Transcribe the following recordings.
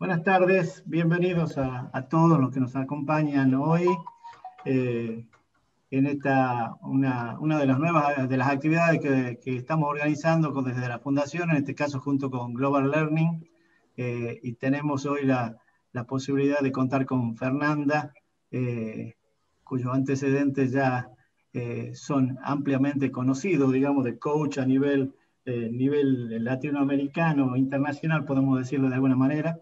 Buenas tardes, bienvenidos a todos los que nos acompañan hoy en una de las nuevas de las actividades que estamos organizando desde la Fundación, en este caso junto con Global Learning, y tenemos hoy la posibilidad de contar con Fernanda, cuyos antecedentes ya son ampliamente conocidos, digamos, de coach a nivel latinoamericano, internacional, podemos decirlo de alguna manera.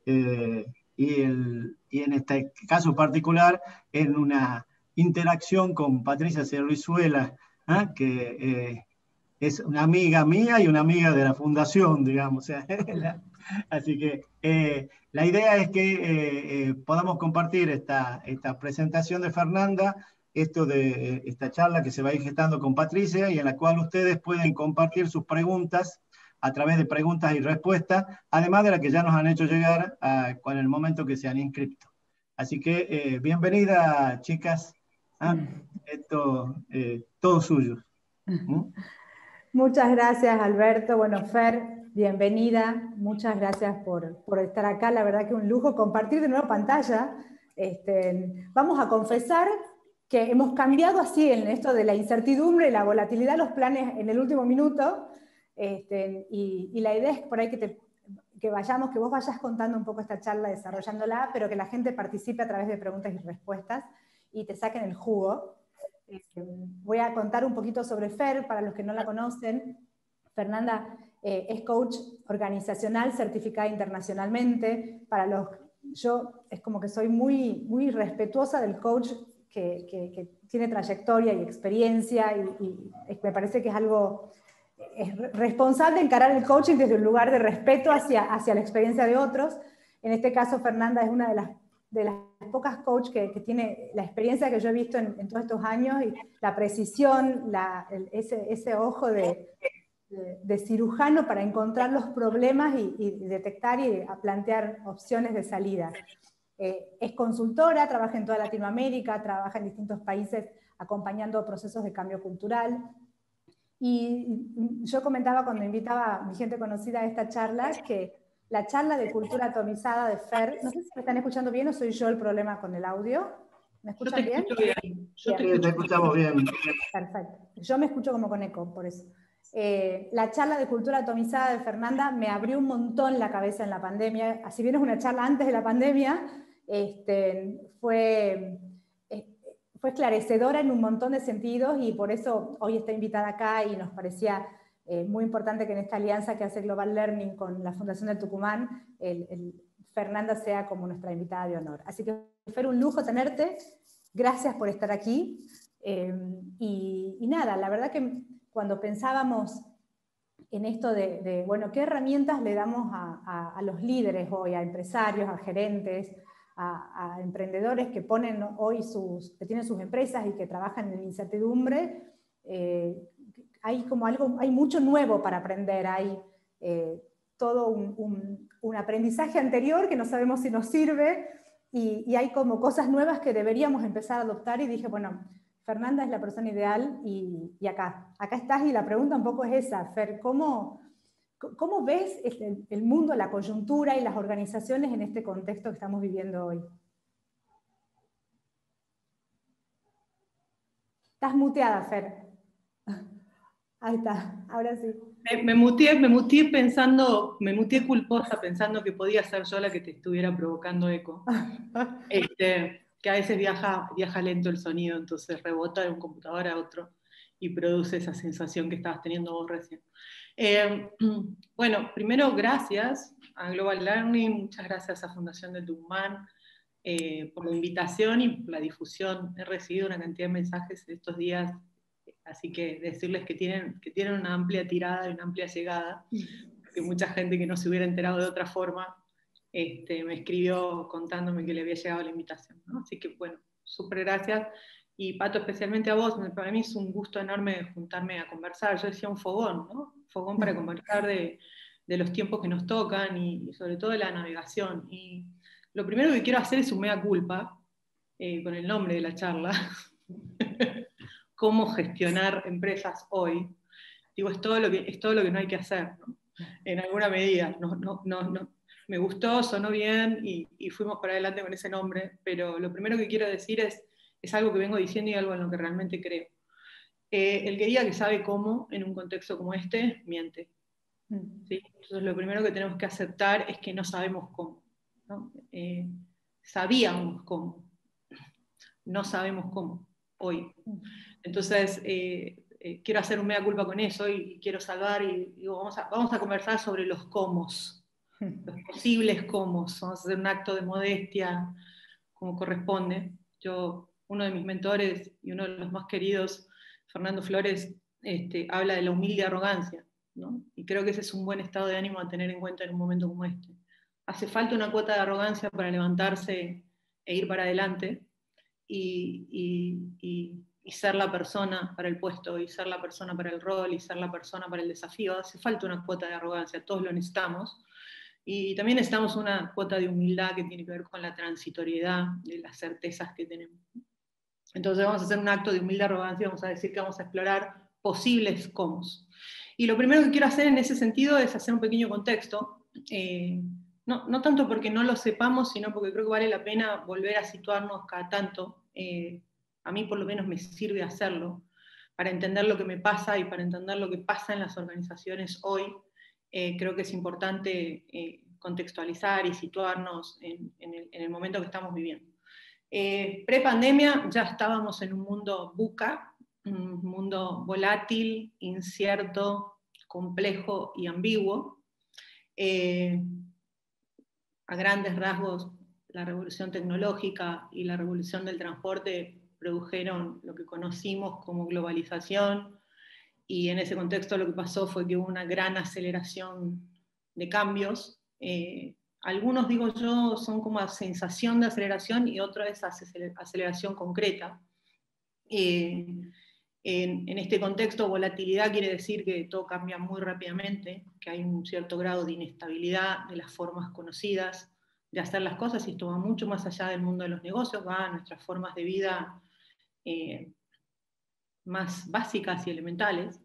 Y en este caso particular, en una interacción con Patricia Cerrizuela, que es una amiga mía y una amiga de la Fundación, digamos. O sea, así que la idea es que podamos compartir esta presentación de Fernanda, esta charla que se va a ir gestando con Patricia y en la cual ustedes pueden compartir sus preguntas a través de preguntas y respuestas, además de las que ya nos han hecho llegar con el momento que se han inscrito. Así que bienvenida, chicas. Esto todo suyo. Muchas gracias, Alberto. Bueno, Fer, bienvenida. Muchas gracias por estar acá. La verdad que un lujo compartir de nuevo pantalla. Vamos a confesar que hemos cambiado así en esto de la incertidumbre y la volatilidad los planes en el último minuto. Y la idea es por ahí que vos vayas contando un poco esta charla, desarrollándola, pero que la gente participe a través de preguntas y respuestas y te saquen el jugo. Voy a contar un poquito sobre Fer, para los que no la conocen. Fernanda es coach organizacional certificada internacionalmente. Yo es como que soy muy, muy respetuosa del coach que tiene trayectoria y experiencia, y me parece que es responsable encarar el coaching desde un lugar de respeto hacia la experiencia de otros. En este caso, Fernanda es una de las pocas coaches que tiene la experiencia que yo he visto en todos estos años, y la precisión, ese ojo de cirujano para encontrar los problemas y detectar y plantear opciones de salida. Es consultora, trabaja en toda Latinoamérica, trabaja en distintos países acompañando procesos de cambio cultural. Y yo comentaba cuando invitaba a mi gente conocida a esta charla que la charla de cultura atomizada de Fer, no sé si me están escuchando bien o soy yo el problema con el audio. ¿Me escuchan bien? Yo te escuchamos bien. Perfecto. Yo me escucho como con eco, por eso. La charla de cultura atomizada de Fernanda me abrió un montón la cabeza en la pandemia. Así bien es una charla antes de la pandemia, fue esclarecedora en un montón de sentidos, y por eso hoy está invitada acá, y nos parecía muy importante que en esta alianza que hace Global Learning con la Fundación del Tucumán, Fernanda sea como nuestra invitada de honor. Así que fue un lujo tenerte, gracias por estar aquí. Y nada, la verdad que cuando pensábamos en esto bueno, ¿qué herramientas le damos a los líderes hoy, a empresarios, a gerentes, a emprendedores que ponen hoy que tienen sus empresas y que trabajan en incertidumbre? Hay mucho nuevo para aprender, hay todo un aprendizaje anterior que no sabemos si nos sirve, y hay como cosas nuevas que deberíamos empezar a adoptar, y dije, bueno, Fernanda es la persona ideal, y acá estás, y la pregunta un poco es esa, Fer, ¿cómo ves el mundo, la coyuntura y las organizaciones en este contexto que estamos viviendo hoy? Estás muteada, Fer. Ahí está, ahora sí. Me muteé culposa pensando que podía ser yo la que te estuviera provocando eco. Que a veces viaja lento el sonido, entonces rebota de un computador a otro y produce esa sensación que estabas teniendo vos recién. Bueno, primero gracias a Global Learning, muchas gracias a Fundación del Tucumán por la invitación y por la difusión. He recibido una cantidad de mensajes estos días, así que decirles que tienen una amplia tirada y una amplia llegada, porque mucha gente que no se hubiera enterado de otra forma me escribió contándome que le había llegado la invitación, ¿no? Así que bueno, súper gracias. Y Pato, especialmente a vos, para mí es un gusto enorme juntarme a conversar. Yo decía un fogón, ¿no? Fogón para conversar de los tiempos que nos tocan y sobre todo de la navegación. Y lo primero que quiero hacer es un mea culpa, con el nombre de la charla, cómo gestionar empresas hoy. Digo, es todo lo que no hay que hacer, ¿no? En alguna medida. me gustó, sonó bien y fuimos para adelante con ese nombre, pero lo primero que quiero decir es algo que vengo diciendo y algo en lo que realmente creo. El que diga que sabe cómo en un contexto como este, miente. ¿Sí? Entonces lo primero que tenemos que aceptar es que no sabemos cómo, ¿no? Sabíamos cómo, no sabemos cómo hoy. Entonces quiero hacer un mea culpa con eso y quiero salvar y digo, vamos a conversar sobre los cómo, los posibles cómo. Vamos a hacer un acto de modestia como corresponde. Uno de mis mentores y uno de los más queridos, Fernando Flores, habla de la humilde arrogancia, ¿no? Y creo que ese es un buen estado de ánimo a tener en cuenta en un momento como este. Hace falta una cuota de arrogancia para levantarse e ir para adelante y ser la persona para el puesto, y ser la persona para el rol, y ser la persona para el desafío. Hace falta una cuota de arrogancia, todos lo necesitamos. Y también necesitamos una cuota de humildad que tiene que ver con la transitoriedad de las certezas que tenemos. Entonces vamos a hacer un acto de humilde arrogancia, vamos a decir que vamos a explorar posibles cómo. Y lo primero que quiero hacer en ese sentido es hacer un pequeño contexto, no tanto porque no lo sepamos, sino porque creo que vale la pena volver a situarnos cada tanto. A mí por lo menos me sirve hacerlo, para entender lo que me pasa y para entender lo que pasa en las organizaciones hoy. Creo que es importante contextualizar y situarnos en el momento que estamos viviendo. Pre-pandemia ya estábamos en un mundo VUCA, un mundo volátil, incierto, complejo y ambiguo. A grandes rasgos, la revolución tecnológica y la revolución del transporte produjeron lo que conocimos como globalización, y en ese contexto lo que pasó fue que hubo una gran aceleración de cambios. Algunos, digo yo, son como a sensación de aceleración y otra es aceleración concreta. En este contexto, volatilidad quiere decir que todo cambia muy rápidamente, que hay un cierto grado de inestabilidad de las formas conocidas de hacer las cosas, y esto va mucho más allá del mundo de los negocios, va a nuestras formas de vida más básicas y elementales.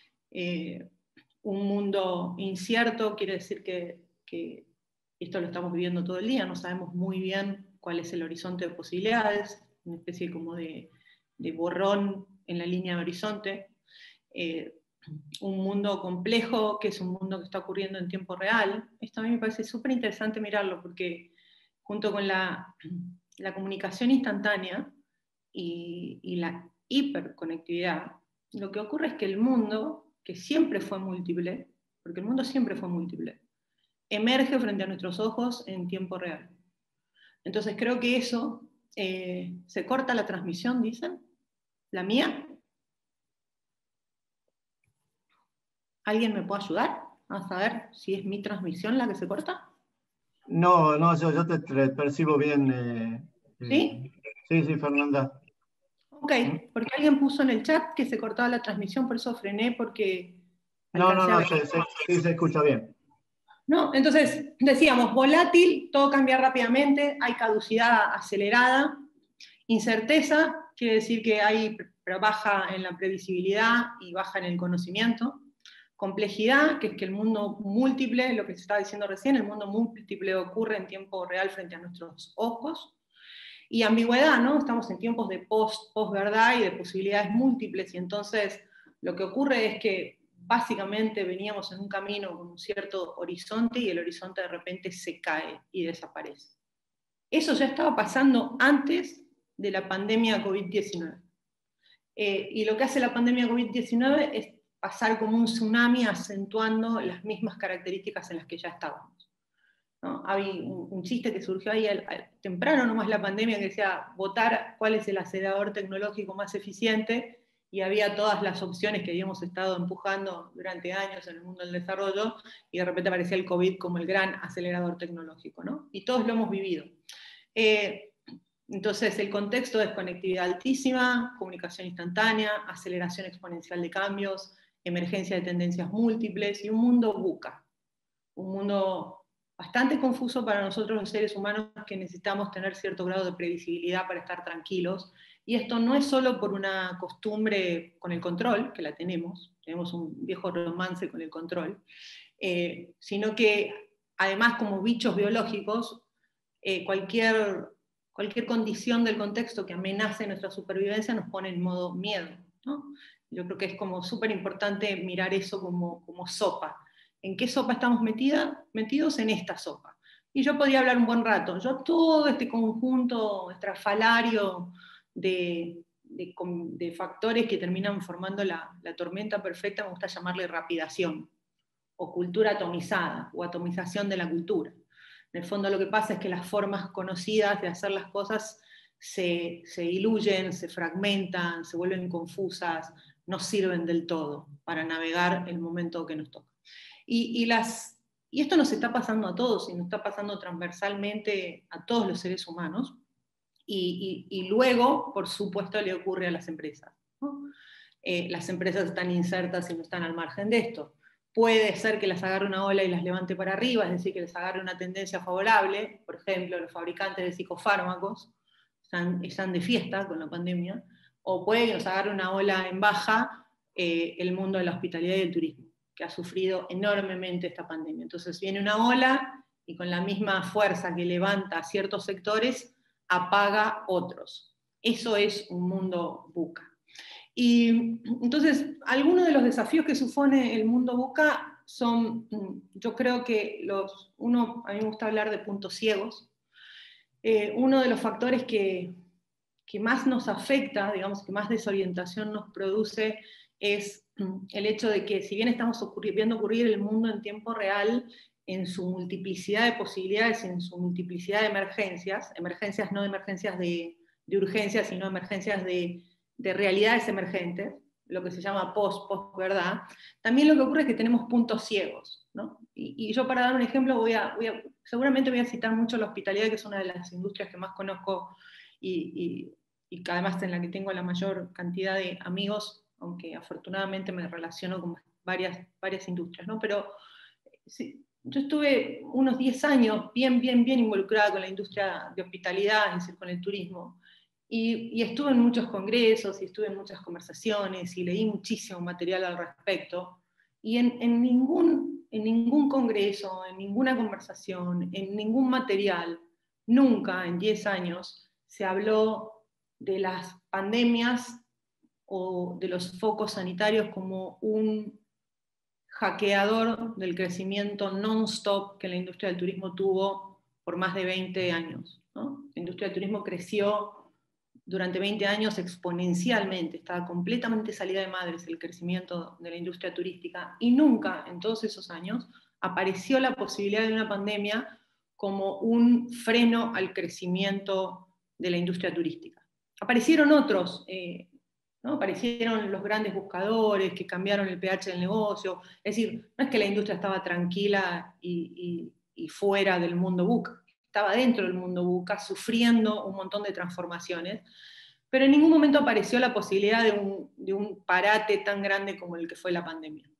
Un mundo incierto quiere decir que esto lo estamos viviendo todo el día, no sabemos muy bien cuál es el horizonte de posibilidades, una especie como de borrón en la línea de horizonte. Un mundo complejo, que es un mundo que está ocurriendo en tiempo real. Esto a mí me parece súper interesante mirarlo, porque junto con la comunicación instantánea y la hiperconectividad, lo que ocurre es que el mundo, que siempre fue múltiple, porque el mundo siempre fue múltiple, emerge frente a nuestros ojos en tiempo real. Entonces creo que eso, se corta la transmisión, dicen, la mía. ¿Alguien me puede ayudar a saber si es mi transmisión la que se corta? No, yo te percibo bien. ¿Sí? Sí, Fernanda. Ok, porque alguien puso en el chat que se cortaba la transmisión, por eso frené, porque alcancé a ver. Sí, se escucha bien. ¿No? Entonces, decíamos, volátil, todo cambia rápidamente, hay caducidad acelerada, incerteza, quiere decir que hay baja en la previsibilidad y baja en el conocimiento. Complejidad, que es que el mundo múltiple, lo que se estaba diciendo recién, el mundo múltiple ocurre en tiempo real frente a nuestros ojos. Y ambigüedad, ¿no? Estamos en tiempos de post-verdad y de posibilidades múltiples, y entonces lo que ocurre es que básicamente veníamos en un camino con un cierto horizonte y el horizonte de repente se cae y desaparece. Eso ya estaba pasando antes de la pandemia COVID-19. Y lo que hace la pandemia COVID-19 es pasar como un tsunami acentuando las mismas características en las que ya estábamos, ¿no? Había un chiste que surgió ahí temprano nomás la pandemia, que decía votar cuál es el acelerador tecnológico más eficiente, y había todas las opciones que habíamos estado empujando durante años en el mundo del desarrollo, y de repente aparecía el COVID como el gran acelerador tecnológico, ¿no? Y todos lo hemos vivido. Entonces el contexto es conectividad altísima, comunicación instantánea, aceleración exponencial de cambios, emergencia de tendencias múltiples y un mundo VUCA, un mundo bastante confuso para nosotros los seres humanos, que necesitamos tener cierto grado de previsibilidad para estar tranquilos. Y esto no es solo por una costumbre con el control, que la tenemos un viejo romance con el control, sino que además como bichos biológicos, cualquier condición del contexto que amenace nuestra supervivencia nos pone en modo miedo, ¿no? Yo creo que es como súper importante mirar eso como sopa. ¿En qué sopa estamos metidos? En esta sopa. Y yo podría hablar un buen rato. Yo todo este conjunto estrafalario de factores que terminan formando la tormenta perfecta, me gusta llamarle rapidación, o cultura atomizada, o atomización de la cultura. En el fondo lo que pasa es que las formas conocidas de hacer las cosas se diluyen, se fragmentan, se vuelven confusas, no sirven del todo para navegar el momento que nos toca. Y esto nos está pasando a todos, y nos está pasando transversalmente a todos los seres humanos, y luego, por supuesto, le ocurre a las empresas, ¿no? Las empresas están insertas y no están al margen de esto. Puede ser que las agarre una ola y las levante para arriba, es decir, que les agarre una tendencia favorable. Por ejemplo, los fabricantes de psicofármacos están de fiesta con la pandemia, o puede que nos agarre una ola en baja el mundo de la hospitalidad y el turismo, que ha sufrido enormemente esta pandemia. Entonces viene una ola y con la misma fuerza que levanta ciertos sectores, apaga otros. Eso es un mundo VUCA. Y entonces, algunos de los desafíos que supone el mundo VUCA son, yo creo que a mí me gusta hablar de puntos ciegos. Uno de los factores que más nos afecta, digamos, que más desorientación nos produce, es el hecho de que si bien estamos viendo ocurrir el mundo en tiempo real, en su multiplicidad de posibilidades, en su multiplicidad de emergencias no de emergencias de urgencia, sino emergencias de realidades emergentes, lo que se llama post-verdad, también lo que ocurre es que tenemos puntos ciegos, ¿no? Y yo, para dar un ejemplo, seguramente voy a citar mucho la hospitalidad, que es una de las industrias que más conozco y además en la que tengo la mayor cantidad de amigos, aunque afortunadamente me relaciono con varias industrias, ¿no? Pero sí, yo estuve unos 10 años bien involucrada con la industria de hospitalidad, es decir, con el turismo, y estuve en muchos congresos, y estuve en muchas conversaciones, y leí muchísimo material al respecto, y en ningún congreso, en ninguna conversación, en ningún material, nunca en 10 años se habló de las pandemias o de los focos sanitarios como un hackeador del crecimiento non-stop que la industria del turismo tuvo por más de 20 años, ¿no? La industria del turismo creció durante 20 años exponencialmente, estaba completamente salida de madres el crecimiento de la industria turística, y nunca en todos esos años apareció la posibilidad de una pandemia como un freno al crecimiento de la industria turística. Aparecieron otros, ¿no? Aparecieron los grandes buscadores que cambiaron el pH del negocio, es decir, no es que la industria estaba tranquila y fuera del mundo VUCA, estaba dentro del mundo VUCA sufriendo un montón de transformaciones, pero en ningún momento apareció la posibilidad de un parate tan grande como el que fue la pandemia.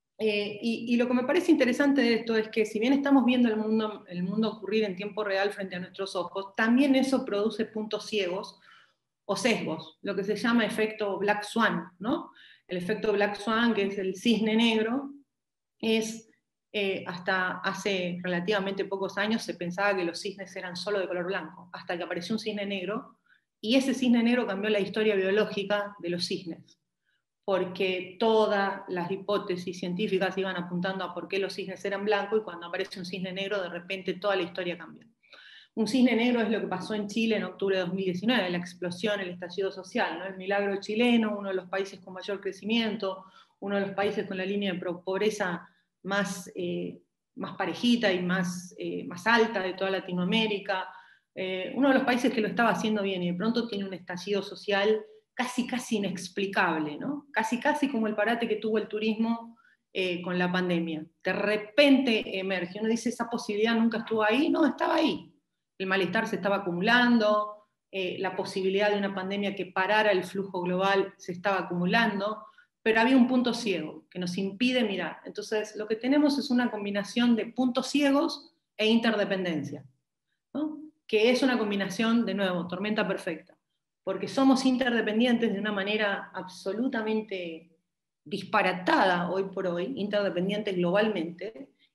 Y lo que me parece interesante de esto es que si bien estamos viendo el mundo ocurrir en tiempo real frente a nuestros ojos, también eso produce puntos ciegos o sesgos, lo que se llama efecto Black Swan, ¿no? El efecto Black Swan, que es el cisne negro, es hasta hace relativamente pocos años se pensaba que los cisnes eran solo de color blanco, hasta que apareció un cisne negro, y ese cisne negro cambió la historia biológica de los cisnes, porque todas las hipótesis científicas iban apuntando a por qué los cisnes eran blancos, y cuando aparece un cisne negro, de repente toda la historia cambia. Un cisne negro es lo que pasó en Chile en octubre de 2019, la explosión, el estallido social, ¿no? El milagro chileno, uno de los países con mayor crecimiento, uno de los países con la línea de pobreza más parejita y más alta de toda Latinoamérica, uno de los países que lo estaba haciendo bien, y de pronto tiene un estallido social casi inexplicable, ¿no? Casi como el parate que tuvo el turismo con la pandemia. De repente emerge, uno dice, esa posibilidad nunca estuvo ahí, no, estaba ahí. El malestar se estaba acumulando, la posibilidad de una pandemia que parara el flujo global se estaba acumulando, pero había un punto ciego que nos impide mirar. Entonces, lo que tenemos es una combinación de puntos ciegos e interdependencia, ¿no? Que es una combinación, de nuevo, tormenta perfecta, porque somos interdependientes de una manera absolutamente disparatada hoy por hoy, interdependientes globalmente,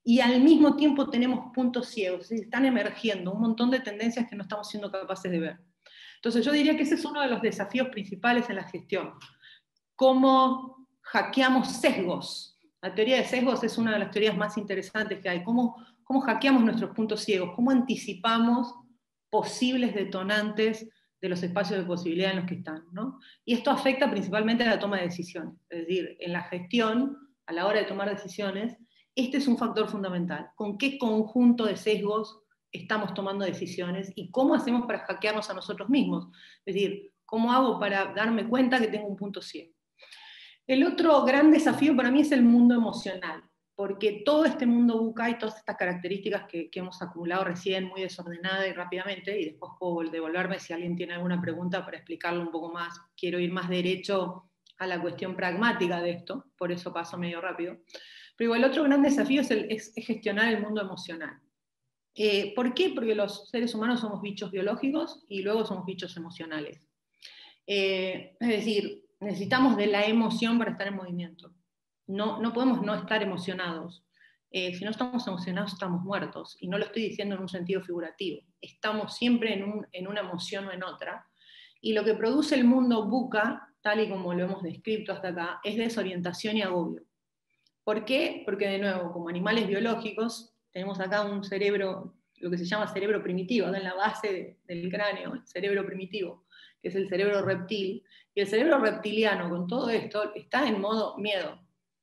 y al mismo tiempo tenemos puntos ciegos, es decir, están emergiendo un montón de tendencias que no estamos siendo capaces de ver. Entonces yo diría que ese es uno de los desafíos principales en la gestión. ¿Cómo hackeamos sesgos? La teoría de sesgos es una de las teorías más interesantes que hay. ¿Cómo hackeamos nuestros puntos ciegos? ¿Cómo anticipamos posibles detonantes de los espacios de posibilidad en los que están, ¿no? Y esto afecta principalmente a la toma de decisiones. Es decir, en la gestión, a la hora de tomar decisiones, este es un factor fundamental. ¿Con qué conjunto de sesgos estamos tomando decisiones y cómo hacemos para hackearnos a nosotros mismos? Es decir, ¿cómo hago para darme cuenta que tengo un punto ciego? El otro gran desafío para mí es el mundo emocional, porque todo este mundo VUCA y todas estas características que hemos acumulado recién muy desordenada y rápidamente, y después puedo devolverme si alguien tiene alguna pregunta para explicarlo un poco más. Quiero ir más derecho a la cuestión pragmática de esto, por eso paso medio rápido. Pero igual el otro gran desafío es gestionar el mundo emocional. ¿Por qué? Porque los seres humanos somos bichos biológicos y luego somos bichos emocionales. Es decir, necesitamos de la emoción para estar en movimiento. No podemos no estar emocionados. Si no estamos emocionados, estamos muertos. Y no lo estoy diciendo en un sentido figurativo. Estamos siempre en una emoción o en otra. Y lo que produce el mundo VUCA, tal y como lo hemos descrito hasta acá, es desorientación y agobio. ¿Por qué? Porque, de nuevo, como animales biológicos, tenemos acá un cerebro, lo que se llama cerebro primitivo, en la base del cráneo, el cerebro primitivo, que es el cerebro reptil, y el cerebro reptiliano, con todo esto, está en modo miedo.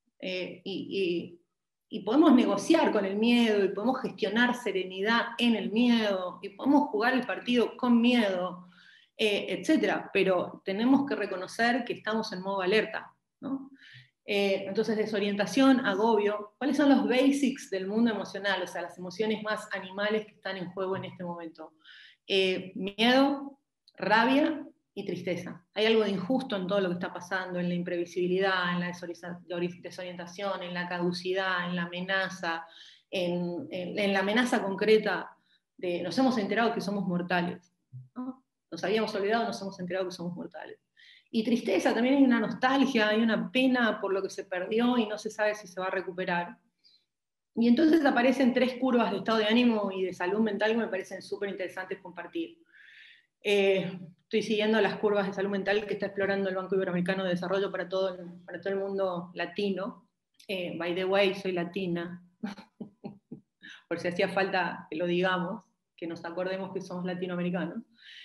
Y podemos negociar con el miedo, y podemos gestionar serenidad en el miedo, y podemos jugar el partido con miedo, etc. Pero tenemos que reconocer que estamos en modo alerta, ¿no? Entonces, desorientación, agobio. ¿Cuáles son los basics del mundo emocional? O sea, las emociones más animales que están en juego en este momento. Miedo, rabia y tristeza. Hay algo de injusto en todo lo que está pasando, en la imprevisibilidad, en la desorientación, en la caducidad, en la amenaza, en la amenaza concreta de nos hemos enterado que somos mortales, ¿no? Nos habíamos olvidado, nos hemos enterado que somos mortales. Y tristeza, también hay una nostalgia, hay una pena por lo que se perdió y no se sabe si se va a recuperar. Y entonces aparecen 3 curvas de estado de ánimo y de salud mental que me parecen súper interesantes compartir. Estoy siguiendo las curvas de salud mental que está explorando el Banco Iberoamericano de Desarrollo para todo el mundo latino. By the way, soy latina, por si hacía falta que lo digamos, que nos acordemos que somos latinoamericanos.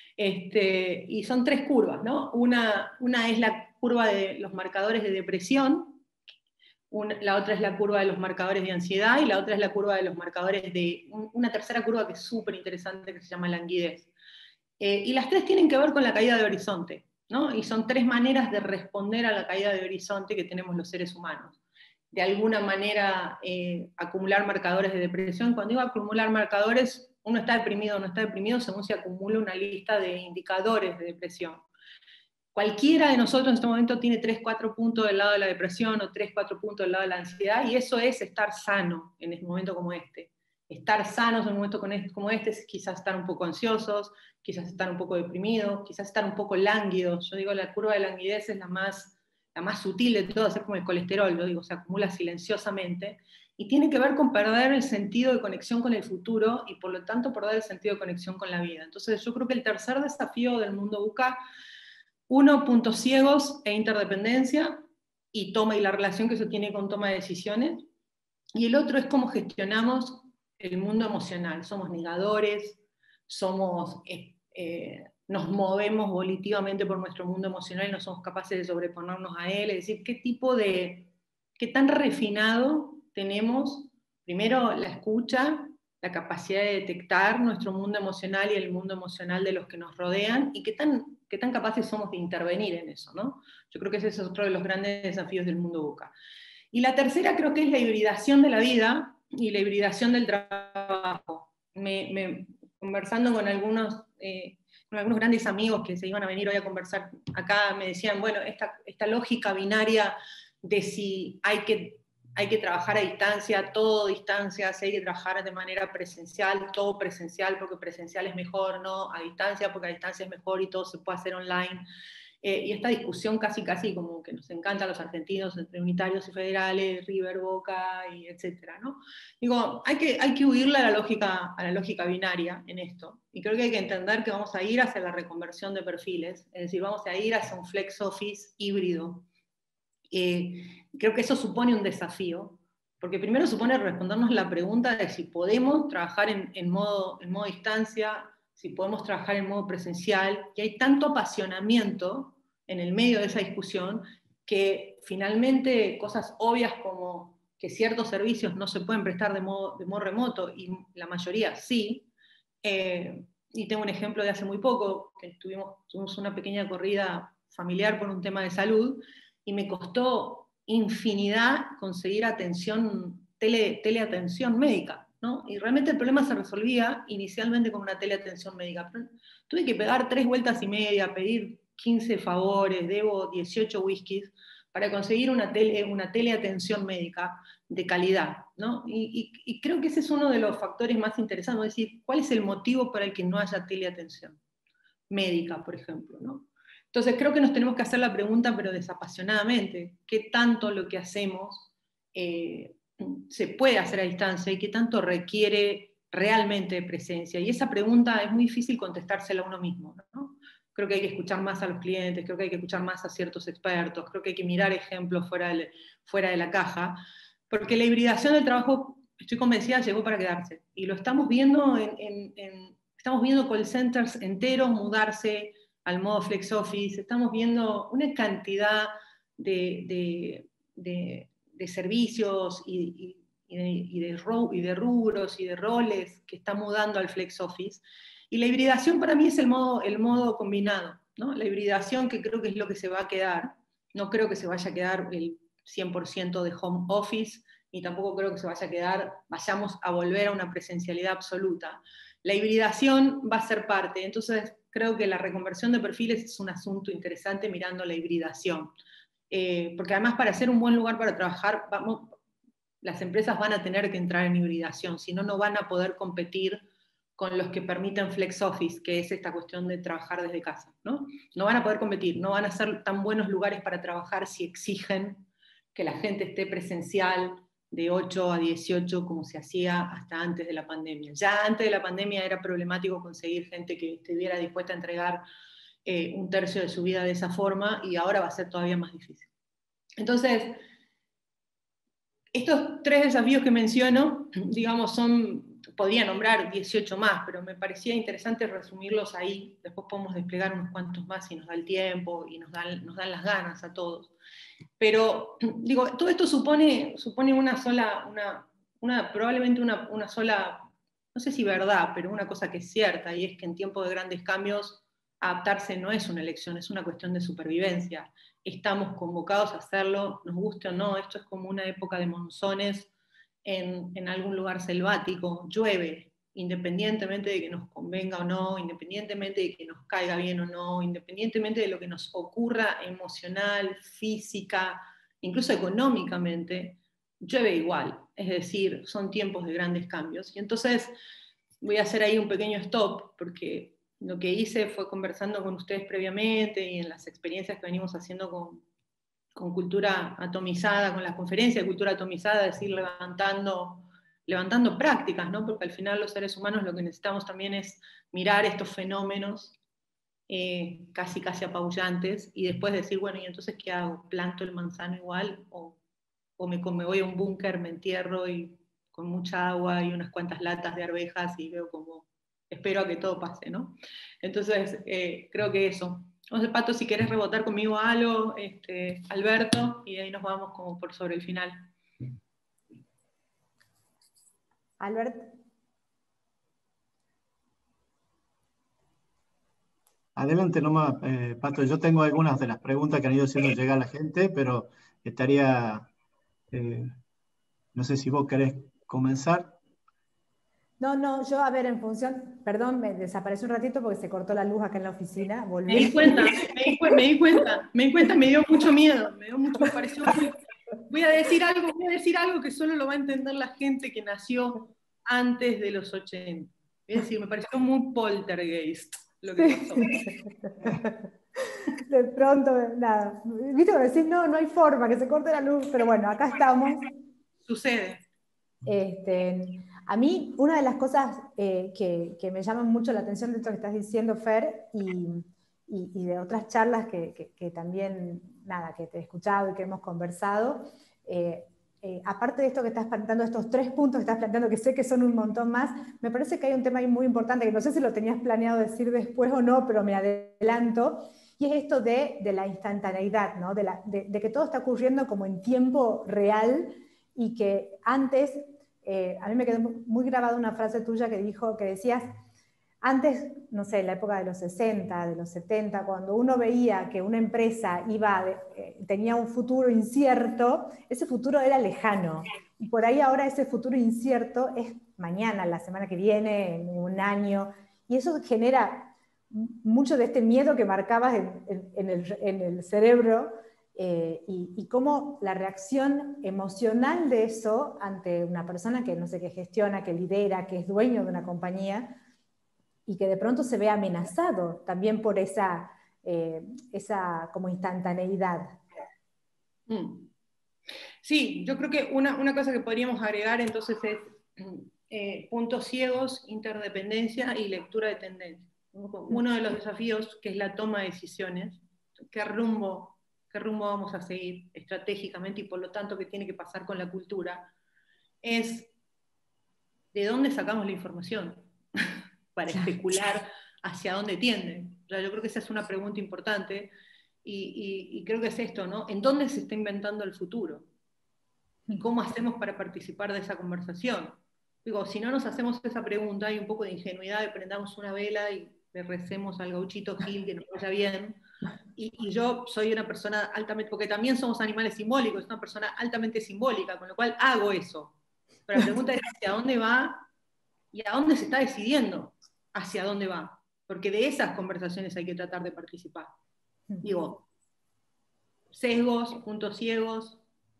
Y son 3 curvas, ¿no? Una es la curva de los marcadores de depresión, la otra es la curva de los marcadores de ansiedad, y la otra es la curva de los marcadores de una tercera curva que es súper interesante, que se llama languidez. Y las 3 tienen que ver con la caída de horizonte, ¿no? Y son 3 maneras de responder a la caída de horizonte que tenemos los seres humanos. De alguna manera, acumular marcadores de depresión. Cuando digo acumular marcadores, uno está deprimido o no está deprimido según se acumula una lista de indicadores de depresión. Cualquiera de nosotros en este momento tiene 3-4 puntos del lado de la depresión o 3-4 puntos del lado de la ansiedad, y eso es estar sano en un momento como este. Estar sanos en un momento como este es quizás estar un poco ansiosos, quizás estar un poco deprimidos, quizás estar un poco lánguidos. Yo digo, la curva de languidez es la más sutil de todas, es como el colesterol, yo digo, se acumula silenciosamente, y tiene que ver con perder el sentido de conexión con el futuro, y por lo tanto perder el sentido de conexión con la vida. Entonces yo creo que el tercer desafío del mundo VUCA, 1, puntos ciegos e interdependencia, y la relación que eso tiene con toma de decisiones, y el otro es cómo gestionamos el mundo emocional. Somos negadores, nos movemos volitivamente por nuestro mundo emocional y no somos capaces de sobreponernos a él. Es decir, qué tan refinado tenemos, primero, la escucha, la capacidad de detectar nuestro mundo emocional y el mundo emocional de los que nos rodean, y qué tan capaces somos de intervenir en eso, ¿no? Yo creo que ese es otro de los grandes desafíos del mundo VUCA. Y la tercera creo que es la hibridación de la vida y la hibridación del trabajo. Conversando con algunos grandes amigos que se iban a venir hoy a conversar acá, me decían, bueno, esta lógica binaria de si hay que trabajar a distancia, todo distancia, si hay que trabajar de manera presencial, todo presencial porque presencial es mejor, no a distancia porque a distancia es mejor y todo se puede hacer online. y esta discusión casi como que nos encanta a los argentinos entre unitarios y federales, River, Boca, y etcétera, ¿no? Digo, hay que huirle a la lógica binaria en esto, y creo que hay que entender que vamos a ir hacia la reconversión de perfiles, es decir, vamos a ir hacia un flex office híbrido. Creo que eso supone un desafío, porque primero supone respondernos la pregunta de si podemos trabajar en modo distancia, si podemos trabajar en modo presencial, y hay tanto apasionamiento en el medio de esa discusión que finalmente cosas obvias como que ciertos servicios no se pueden prestar de modo remoto, y la mayoría sí. Y tengo un ejemplo de hace muy poco, que tuvimos una pequeña corrida familiar por un tema de salud, y me costó infinidad conseguir teleatención médica, ¿no? Y realmente el problema se resolvía inicialmente con una teleatención médica. Pero tuve que pegar 3 vueltas y media, pedir 15 favores, debo 18 whiskies, para conseguir una teleatención médica de calidad, ¿no? Y creo que ese es uno de los factores más interesantes, es decir, ¿cuál es el motivo para el que no haya teleatención médica, por ejemplo, ¿no? Entonces creo que nos tenemos que hacer la pregunta, pero desapasionadamente, ¿qué tanto lo que hacemos se puede hacer a distancia y qué tanto requiere realmente presencia? Y esa pregunta es muy difícil contestársela a uno mismo, ¿no? Creo que hay que escuchar más a los clientes, creo que hay que escuchar más a ciertos expertos, creo que hay que mirar ejemplos fuera de la caja, porque la hibridación del trabajo, estoy convencida, llegó para quedarse. Y lo estamos viendo estamos viendo call centers enteros mudarse al modo flex office, estamos viendo una cantidad de servicios y de rubros y de roles que está mudando al flex office. Y la hibridación para mí es el modo combinado, ¿no? La hibridación, que creo que es lo que se va a quedar. No creo que se vaya a quedar el 100% de home office, ni tampoco creo que vayamos a volver a una presencialidad absoluta. La hibridación va a ser parte, entonces creo que la reconversión de perfiles es un asunto interesante mirando la hibridación. Porque además, para ser un buen lugar para trabajar, las empresas van a tener que entrar en hibridación, si no, no van a poder competir con los que permiten flex office, que es esta cuestión de trabajar desde casa, ¿no? No van a poder competir, no van a ser tan buenos lugares para trabajar si exigen que la gente esté presencial de 8 a 18 como se hacía hasta antes de la pandemia. Ya antes de la pandemia era problemático conseguir gente que estuviera dispuesta a entregar 1/3 de su vida de esa forma, y ahora va a ser todavía más difícil. Entonces, estos 3 desafíos que menciono, digamos, podría nombrar 18 más, pero me parecía interesante resumirlos ahí. Después podemos desplegar unos cuantos más si nos da el tiempo y nos dan las ganas a todos. Pero, digo, todo esto supone probablemente una sola, no sé si verdad, pero una cosa que es cierta, y es que en tiempos de grandes cambios, adaptarse no es una elección, es una cuestión de supervivencia. Estamos convocados a hacerlo, nos guste o no. Esto es como una época de monzones en algún lugar selvático, llueve, independientemente de que nos convenga o no, independientemente de que nos caiga bien o no, independientemente de lo que nos ocurra emocional, física, incluso económicamente, llueve igual. Es decir, son tiempos de grandes cambios. Y entonces voy a hacer ahí un pequeño stop, porque lo que hice fue, conversando con ustedes previamente y en las experiencias que venimos haciendo con cultura atomizada, con las conferencias de cultura atomizada, es decir, levantando prácticas, ¿no? Porque al final los seres humanos lo que necesitamos también es mirar estos fenómenos casi apabullantes, y después decir, bueno, ¿y entonces qué hago? ¿Planto el manzano igual? ¿O me voy a un búnker, me entierro y con mucha agua y unas cuantas latas de arvejas y veo como, espero a que todo pase, ¿no? Entonces, creo que eso. No sé, Pato, si querés rebotar conmigo algo, Alberto, y de ahí nos vamos como por sobre el final. Alberto. Adelante nomás, Pato. Yo tengo algunas de las preguntas que han ido haciendo llegar a la gente, pero estaría, no sé si vos querés comenzar. No, yo, a ver, en función, perdón, me desapareció un ratito porque se cortó la luz acá en la oficina, volví. Me di cuenta, me dio mucho miedo, me pareció muy... Voy a decir algo que solo lo va a entender la gente que nació antes de los 80. Es decir, me pareció muy poltergeist lo que pasó. De pronto, nada. Viste cuando decís, no, no hay forma, que se corte la luz, pero bueno, acá estamos. Sucede. A mí, una de las cosas que me llaman mucho la atención de esto que estás diciendo, Fer, y de otras charlas que también, nada, que te he escuchado y que hemos conversado, aparte de esto que estás planteando, estos 3 puntos que estás planteando, que sé que son un montón más, me parece que hay un tema ahí muy importante, que no sé si lo tenías planeado decir después o no, pero me adelanto, y es esto de la instantaneidad, ¿no? De que todo está ocurriendo como en tiempo real, y que antes, a mí me quedó muy grabada una frase tuya que decías, antes, no sé, en la época de los 60, de los 70, cuando uno veía que una empresa tenía un futuro incierto, ese futuro era lejano. Y por ahí ahora ese futuro incierto es mañana, la semana que viene, en un año. Y eso genera mucho de este miedo que marcabas en el cerebro, y cómo la reacción emocional de eso ante una persona que, no sé, que gestiona, que lidera, que es dueño de una compañía, y que de pronto se ve amenazado también por esa como instantaneidad. Sí, yo creo que una cosa que podríamos agregar entonces es puntos ciegos, interdependencia y lectura de tendencia. Uno de los desafíos, que es la toma de decisiones, qué rumbo vamos a seguir estratégicamente y por lo tanto qué tiene que pasar con la cultura, es de dónde sacamos la información para especular hacia dónde tiende. O sea, yo creo que esa es una pregunta importante y creo que es esto, ¿no? ¿En dónde se está inventando el futuro? ¿Y cómo hacemos para participar de esa conversación? Digo, si no nos hacemos esa pregunta, hay un poco de ingenuidad, de prendamos una vela y le recemos al gauchito Gil que nos vaya bien. Y yo soy una persona altamente, porque también somos animales simbólicos, una persona altamente simbólica, con lo cual hago eso. Pero la pregunta es hacia dónde va y a dónde se está decidiendo hacia dónde va. Porque de esas conversaciones hay que tratar de participar. Digo, sesgos, puntos ciegos,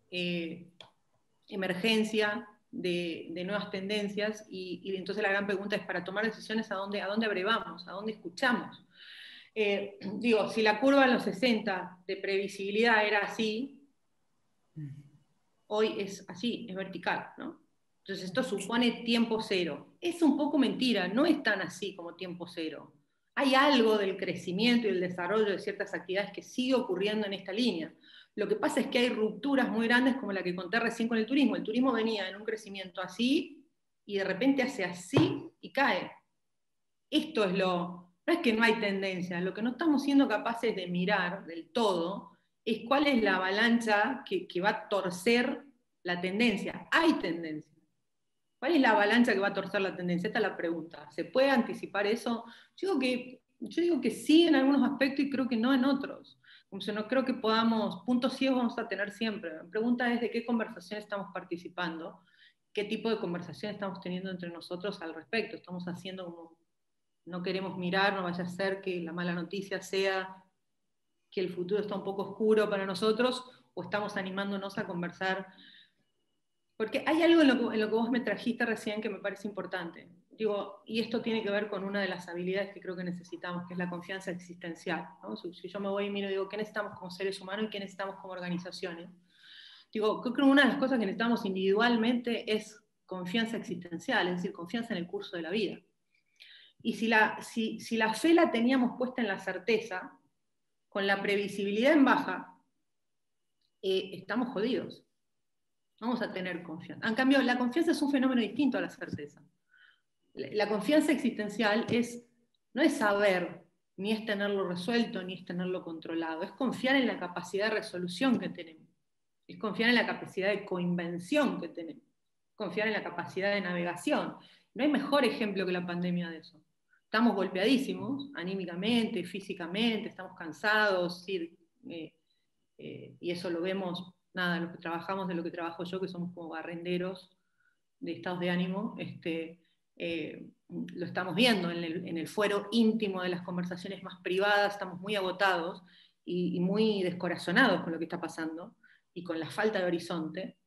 emergencia de nuevas tendencias, y entonces la gran pregunta es, para tomar decisiones, ¿a dónde abrevamos? ¿A dónde escuchamos? Digo, si la curva en los 60 de previsibilidad era así, hoy es así, es vertical, ¿no? Entonces esto supone tiempo cero. Es un poco mentira, no es tan así como tiempo cero. Hay algo del crecimiento y el desarrollo de ciertas actividades que sigue ocurriendo en esta línea. Lo que pasa es que hay rupturas muy grandes como la que conté recién con el turismo. El turismo venía en un crecimiento así y de repente hace así y cae. Esto es no es que no hay tendencia, lo que no estamos siendo capaces de mirar del todo es cuál es la avalancha que va a torcer la tendencia. Hay tendencia. ¿Cuál es la avalancha que va a torcer la tendencia? Esta es la pregunta. ¿Se puede anticipar eso? Yo digo que sí en algunos aspectos y creo que no en otros. Como si no creo que podamos, puntos ciegos vamos a tener siempre. La pregunta es de qué conversación estamos participando, qué tipo de conversación estamos teniendo entre nosotros al respecto. Estamos haciendo como no queremos mirar, no vaya a ser que la mala noticia sea que el futuro está un poco oscuro para nosotros, o estamos animándonos a conversar. Porque hay algo en lo que vos me trajiste recién que me parece importante. Digo, y esto tiene que ver con una de las habilidades que creo que necesitamos, que es la confianza existencial, ¿no? Si yo me voy y miro, digo, ¿qué necesitamos como seres humanos y qué necesitamos como organizaciones? Digo, creo que una de las cosas que necesitamos individualmente es confianza existencial, es decir, confianza en el curso de la vida. Y si la fe la teníamos puesta en la certeza, con la previsibilidad en baja, estamos jodidos. Vamos a tener confianza. En cambio, la confianza es un fenómeno distinto a la certeza. La confianza existencial no es saber, ni es tenerlo resuelto, ni es tenerlo controlado. Es confiar en la capacidad de resolución que tenemos. Es confiar en la capacidad de coinvención que tenemos. Confiar en la capacidad de navegación. No hay mejor ejemplo que la pandemia de eso. Estamos golpeadísimos, anímicamente, físicamente, estamos cansados, y eso lo vemos, nada, los que trabajamos de lo que trabajo yo, que somos como barrenderos de estados de ánimo, lo estamos viendo en el fuero íntimo de las conversaciones más privadas, estamos muy agotados y muy descorazonados con lo que está pasando y con la falta de horizonte,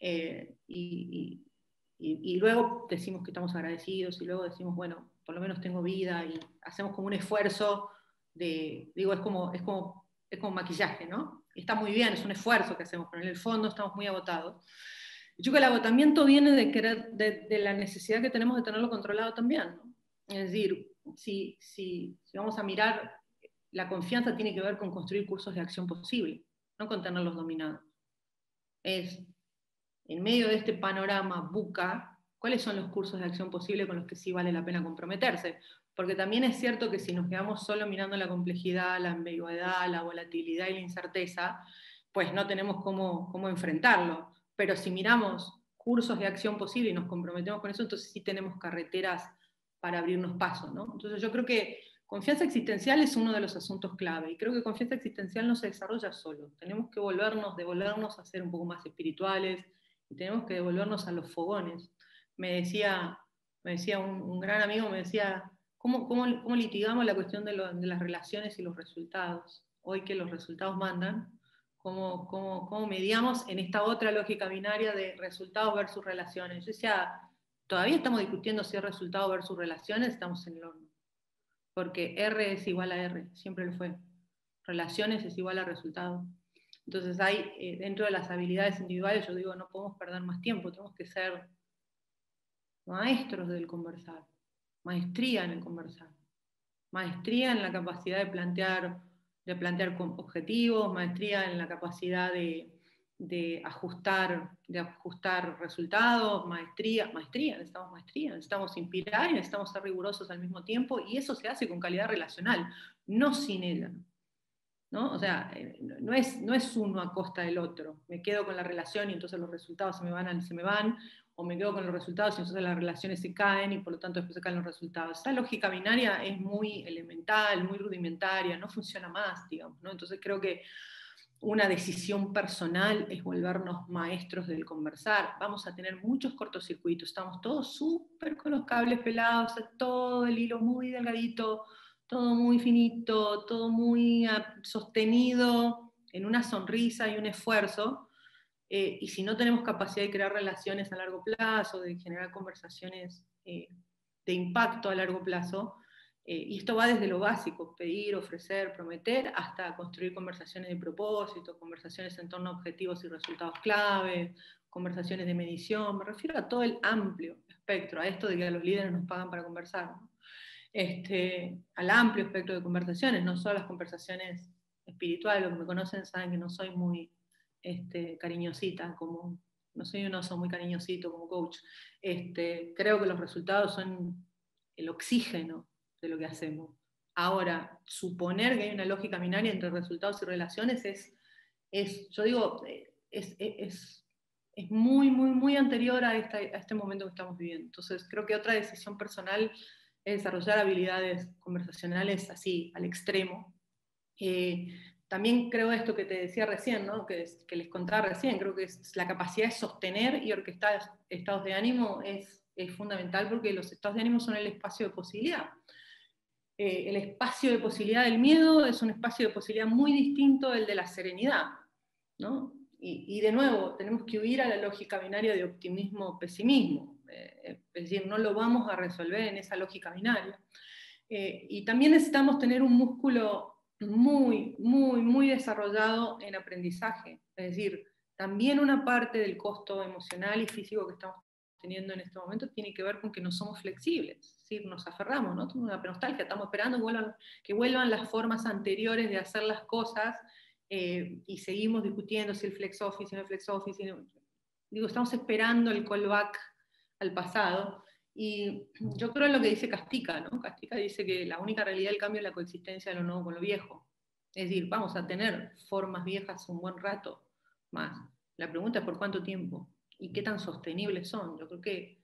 y luego decimos que estamos agradecidos y luego decimos, bueno, por lo menos tengo vida, y hacemos como un esfuerzo digo, es como maquillaje, ¿no? Está muy bien, es un esfuerzo que hacemos, pero en el fondo estamos muy agotados. Yo creo que el agotamiento viene de la necesidad que tenemos de tenerlo controlado también, ¿no? Es decir, si vamos a mirar, la confianza tiene que ver con construir cursos de acción posible, no con tenerlos dominados. Es, en medio de este panorama buca, ¿cuáles son los cursos de acción posible con los que sí vale la pena comprometerse? Porque también es cierto que si nos quedamos solo mirando la complejidad, la ambigüedad, la volatilidad y la incerteza, pues no tenemos cómo enfrentarlo. Pero si miramos cursos de acción posible y nos comprometemos con eso, entonces sí tenemos carreteras para abrirnos paso, ¿no? Entonces yo creo que confianza existencial es uno de los asuntos clave, y creo que confianza existencial no se desarrolla solo. Tenemos que devolvernos a ser un poco más espirituales, y tenemos que devolvernos a los fogones. Me decía un gran amigo, me decía, ¿cómo litigamos la cuestión de las relaciones y los resultados? Hoy que los resultados mandan, ¿cómo mediamos en esta otra lógica binaria de resultados versus relaciones? Yo decía, todavía estamos discutiendo si es resultado versus relaciones, estamos en el horno. Porque R es igual a R, siempre lo fue. Relaciones es igual a resultado. Entonces hay, dentro de las habilidades individuales, yo digo, no podemos perder más tiempo, tenemos que ser maestros del conversar, maestría en el conversar, maestría en la capacidad de plantear objetivos, maestría en la capacidad de ajustar resultados, necesitamos inspirar y necesitamos ser rigurosos al mismo tiempo, y eso se hace con calidad relacional, no sin ella. ¿No? O sea, no es uno a costa del otro. Me quedo con la relación y entonces los resultados se me van, o me quedo con los resultados y entonces las relaciones se caen y por lo tanto después se caen los resultados. Esa lógica binaria es muy elemental, muy rudimentaria, no funciona más, digamos, ¿no? Entonces creo que una decisión personal es volvernos maestros del conversar. Vamos a tener muchos cortocircuitos, estamos todos súper con los cables pelados, todo el hilo muy delgadito, todo muy finito, todo muy sostenido en una sonrisa y un esfuerzo, y si no tenemos capacidad de crear relaciones a largo plazo, de generar conversaciones de impacto a largo plazo, y esto va desde lo básico, pedir, ofrecer, prometer, hasta construir conversaciones de propósito, conversaciones en torno a objetivos y resultados clave, conversaciones de medición, me refiero a todo el amplio espectro, a esto de que a los líderes nos pagan para conversar, ¿no? Al amplio espectro de conversaciones, no solo las conversaciones espirituales. Los que me conocen saben que no soy muy cariñosita, no soy un oso muy cariñosito como coach. Creo que los resultados son el oxígeno de lo que hacemos. Ahora, suponer que hay una lógica binaria entre resultados y relaciones yo digo, es muy, muy, muy anterior a este momento que estamos viviendo. Entonces, creo que otra decisión personal es desarrollar habilidades conversacionales así, al extremo. También creo esto que te decía recién, ¿no? que les contaba recién, creo que la capacidad de sostener y orquestar estados de ánimo es fundamental, porque los estados de ánimo son el espacio de posibilidad. El espacio de posibilidad del miedo es un espacio de posibilidad muy distinto del de la serenidad, ¿no? Y de nuevo, tenemos que huir a la lógica binaria de optimismo-pesimismo. Es decir, no lo vamos a resolver en esa lógica binaria. Y también necesitamos tener un músculo muy, muy, muy desarrollado en aprendizaje. Es decir, también una parte del costo emocional y físico que estamos teniendo en este momento tiene que ver con que no somos flexibles. Es decir, nos aferramos, ¿no? Tenemos una nostalgia, estamos esperando que vuelvan las formas anteriores de hacer las cosas, y seguimos discutiendo si el flex office, si no el flex office. Digo, estamos esperando el callback al pasado. Y yo creo en lo que dice Castica, ¿no? Castica dice que la única realidad del cambio es la coexistencia de lo nuevo con lo viejo. Es decir, vamos a tener formas viejas un buen rato más. La pregunta es por cuánto tiempo y qué tan sostenibles son. Yo creo que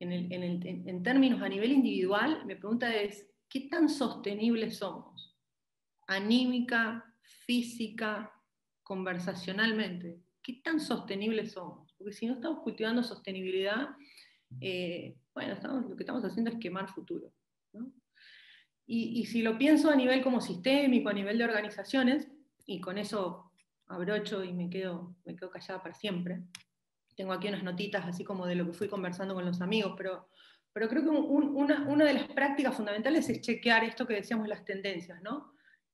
en términos a nivel individual, mi pregunta es, ¿qué tan sostenibles somos? Anímica, física, conversacionalmente. ¿Qué tan sostenibles somos? Porque si no estamos cultivando sostenibilidad, bueno, lo que estamos haciendo es quemar futuro, ¿no? Y si lo pienso a nivel como sistémico, a nivel de organizaciones, y con eso abrocho y me quedo callada para siempre, tengo aquí unas notitas así como de lo que fui conversando con los amigos, pero creo que una de las prácticas fundamentales es chequear esto que decíamos, las tendencias, ¿no?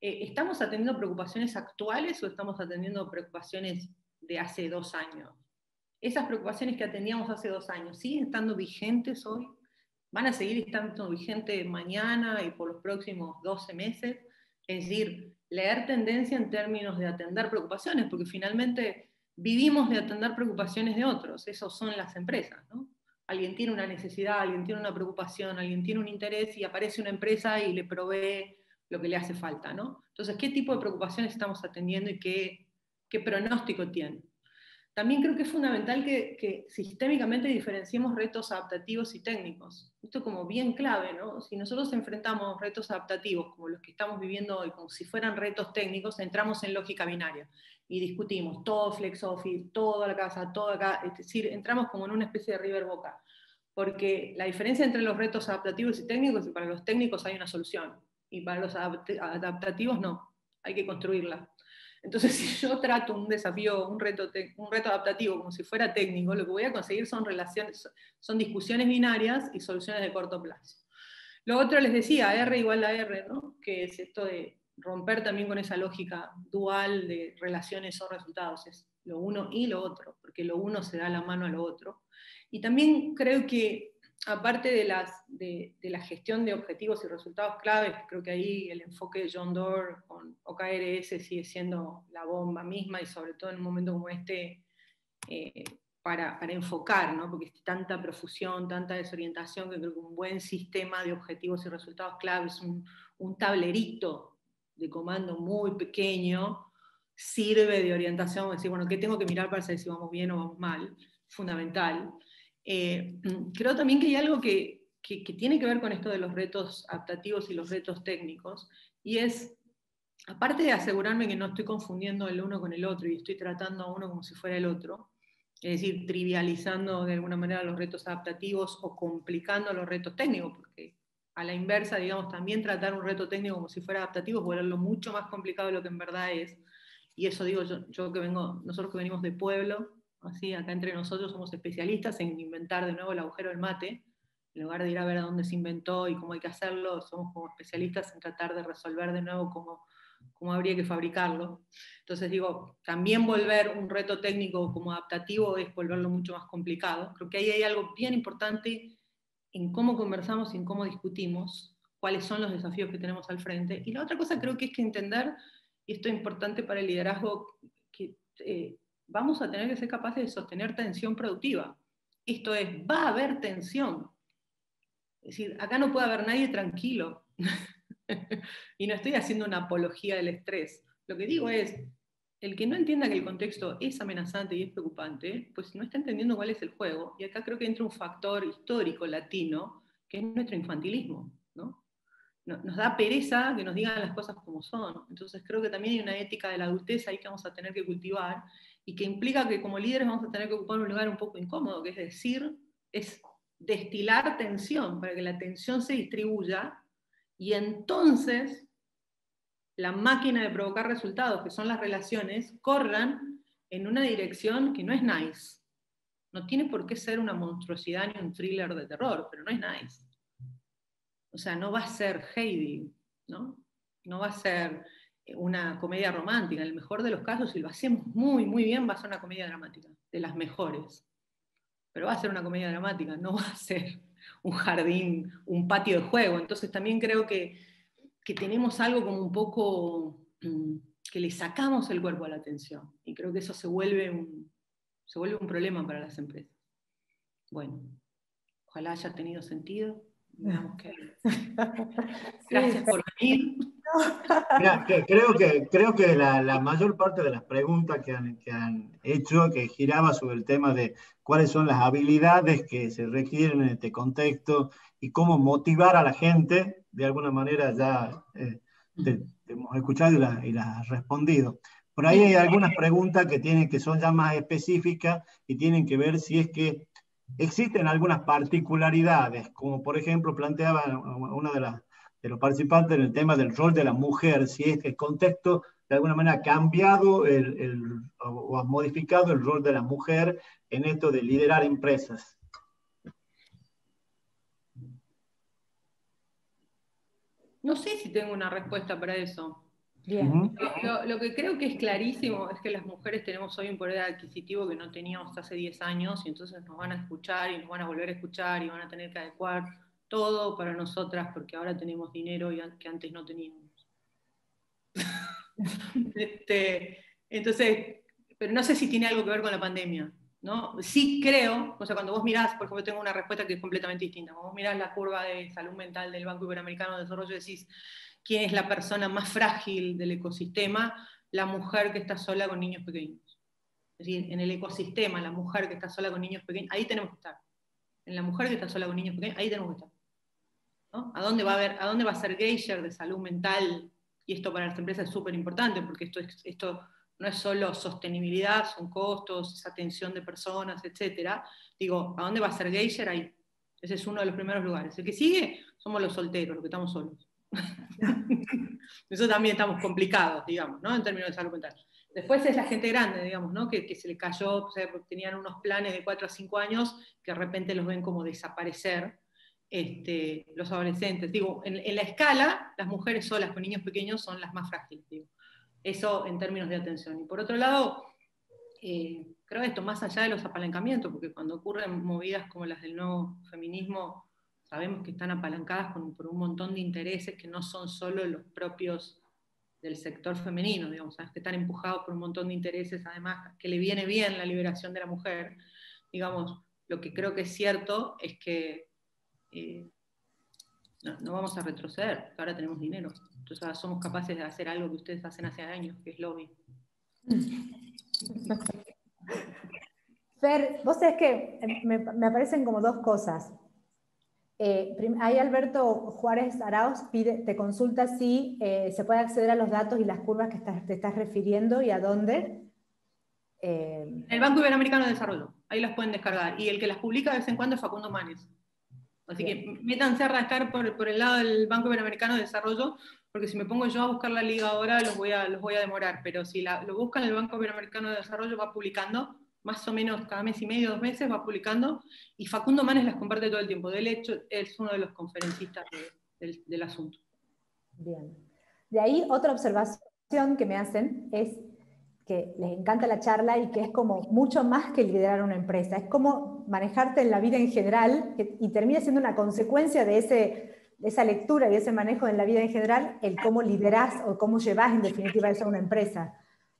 ¿estamos atendiendo preocupaciones actuales o estamos atendiendo preocupaciones de hace 2 años? Esas preocupaciones que atendíamos hace 2 años, ¿siguen estando vigentes hoy? ¿Van a seguir estando vigentes mañana y por los próximos 12 meses? Es decir, leer tendencia en términos de atender preocupaciones, porque finalmente vivimos de atender preocupaciones de otros, esos son las empresas, ¿no? Alguien tiene una necesidad, alguien tiene una preocupación, alguien tiene un interés y aparece una empresa y le provee lo que le hace falta, ¿no? Entonces, ¿qué tipo de preocupaciones estamos atendiendo y qué pronóstico tienen? También creo que es fundamental que sistémicamente diferenciemos retos adaptativos y técnicos. Esto como bien clave, ¿no? Si nosotros enfrentamos retos adaptativos como los que estamos viviendo hoy, como si fueran retos técnicos, entramos en lógica binaria y discutimos todo flex office, toda la casa, todo acá, es decir, entramos como en una especie de river boca. Porque la diferencia entre los retos adaptativos y técnicos es que para los técnicos hay una solución y para los adaptativos no, hay que construirla. Entonces, si yo trato un desafío, un reto adaptativo como si fuera técnico, lo que voy a conseguir son relaciones, son discusiones binarias y soluciones de corto plazo. Lo otro les decía, R igual a R, ¿no? Que es esto de romper también con esa lógica dual de relaciones o resultados, es lo uno y lo otro, porque lo uno se da la mano a lo otro. Y también creo que aparte de la gestión de objetivos y resultados claves, creo que ahí el enfoque de John Doerr con OKRS sigue siendo la bomba misma, y sobre todo en un momento como este, para enfocar, ¿no? Porque es tanta profusión, tanta desorientación, que creo que un buen sistema de objetivos y resultados claves, un tablerito de comando muy pequeño, sirve de orientación, decir, bueno, ¿qué tengo que mirar para saber si vamos bien o vamos mal? Fundamental. Creo también que hay algo que tiene que ver con esto de los retos adaptativos y los retos técnicos, y es, aparte de asegurarme que no estoy confundiendo el uno con el otro y estoy tratando a uno como si fuera el otro, es decir, trivializando de alguna manera los retos adaptativos o complicando los retos técnicos, porque a la inversa, digamos, también tratar un reto técnico como si fuera adaptativo es volverlo mucho más complicado de lo que en verdad es, y eso digo yo que vengo, nosotros que venimos de pueblo, así, acá entre nosotros somos especialistas en inventar de nuevo el agujero del mate, en lugar de ir a ver a dónde se inventó y cómo hay que hacerlo, somos como especialistas en tratar de resolver de nuevo cómo habría que fabricarlo. Entonces digo, también volver un reto técnico como adaptativo es volverlo mucho más complicado. Creo que ahí hay algo bien importante en cómo conversamos y en cómo discutimos, cuáles son los desafíos que tenemos al frente. Y la otra cosa creo que es que entender, y esto es importante para el liderazgo, que vamos a tener que ser capaces de sostener tensión productiva. Esto es, va a haber tensión. Es decir, acá no puede haber nadie tranquilo. Y no estoy haciendo una apología del estrés. Lo que digo es, el que no entienda que el contexto es amenazante y es preocupante, pues no está entendiendo cuál es el juego. Y acá creo que entra un factor histórico latino, que es nuestro infantilismo, ¿no? Nos da pereza que nos digan las cosas como son. Entonces creo que también hay una ética de la adultez ahí que vamos a tener que cultivar, y que implica que como líderes vamos a tener que ocupar un lugar un poco incómodo, que es decir, es destilar tensión para que la tensión se distribuya, y entonces la máquina de provocar resultados, que son las relaciones, corran en una dirección que no es nice. No tiene por qué ser una monstruosidad ni un thriller de terror, pero no es nice. O sea, no va a ser Heidi, ¿no? No va a ser una comedia romántica. En el mejor de los casos, si lo hacemos muy, muy bien, va a ser una comedia dramática, de las mejores. Pero va a ser una comedia dramática, no va a ser un jardín, un patio de juego. Entonces también creo que tenemos algo como un poco, que le sacamos el cuerpo a la atención. Y creo que eso se vuelve un problema para las empresas. Bueno, ojalá haya tenido sentido. Digamos que... Gracias por venir. Mira, creo que la mayor parte de las preguntas que han hecho, que giraba sobre el tema de cuáles son las habilidades que se requieren en este contexto y cómo motivar a la gente, de alguna manera ya te hemos escuchado y las has respondido. Por ahí hay algunas preguntas que son ya más específicas y tienen que ver si es que existen algunas particularidades, como por ejemplo planteaba una de los participantes en el tema del rol de la mujer, si es que el contexto de alguna manera ha cambiado o ha modificado el rol de la mujer en esto de liderar empresas. No sé si tengo una respuesta para eso. Bien. Lo que creo que es clarísimo es que las mujeres tenemos hoy un poder adquisitivo que no teníamos hace 10 años y entonces nos van a escuchar y nos van a volver a escuchar y van a tener que adecuar todo para nosotras porque ahora tenemos dinero que antes no teníamos. Entonces, pero no sé si tiene algo que ver con la pandemia, ¿no? Sí creo, o sea, cuando vos mirás, por ejemplo, tengo una respuesta que es completamente distinta. Cuando vos mirás la curva de salud mental del Banco Iberoamericano de Desarrollo, decís, ¿quién es la persona más frágil del ecosistema? La mujer que está sola con niños pequeños. Es decir, en el ecosistema, la mujer que está sola con niños pequeños, ahí tenemos que estar. En la mujer que está sola con niños pequeños, ahí tenemos que estar. ¿No? ¿A dónde va a ser Geiger de salud mental? Y esto para las empresas es súper importante, porque esto no es solo sostenibilidad, son costos, es atención de personas, etc. Digo, ¿a dónde va a ser Geiger? Ahí. Ese es uno de los primeros lugares. El que sigue somos los solteros, los que estamos solos. Eso también estamos complicados, digamos, ¿no? En términos de salud mental. Después es la gente grande, digamos, ¿no? Que se le cayó, o sea, tenían unos planes de 4 a 5 años que de repente los ven como desaparecer. Los adolescentes. Digo, en la escala, las mujeres solas con niños pequeños son las más frágiles. Digo. Eso en términos de atención. Y por otro lado, creo esto más allá de los apalancamientos, porque cuando ocurren movidas como las del nuevo feminismo, sabemos que están apalancadas por un montón de intereses que no son solo los propios del sector femenino, digamos, ¿sabes? Que están empujados por un montón de intereses, además, que le viene bien la liberación de la mujer. Digamos, lo que creo que es cierto es que no vamos a retroceder, porque ahora tenemos dinero. Entonces ahora somos capaces de hacer algo que ustedes hacen hace años, que es lobby. Fer, vos sabés que me aparecen como dos cosas. Ahí Alberto Juárez Arauz te consulta si se puede acceder a los datos y las curvas que te estás refiriendo y a dónde. El Banco Iberoamericano de Desarrollo, ahí las pueden descargar. Y el que las publica de vez en cuando es Facundo Manes. Así que métanse a rascar por el lado del Banco Iberoamericano de Desarrollo, porque si me pongo yo a buscar la liga ahora los voy a demorar, pero si lo buscan el Banco Iberoamericano de Desarrollo va publicando, más o menos cada mes y medio, 2 meses va publicando, y Facundo Manes las comparte todo el tiempo. De hecho, es uno de los conferencistas del asunto. Bien. De ahí otra observación que me hacen es que les encanta la charla y que es como mucho más que liderar una empresa, es como manejarte en la vida en general y termina siendo una consecuencia de esa lectura y ese manejo en la vida en general, el cómo liderás o cómo llevas en definitiva eso a una empresa.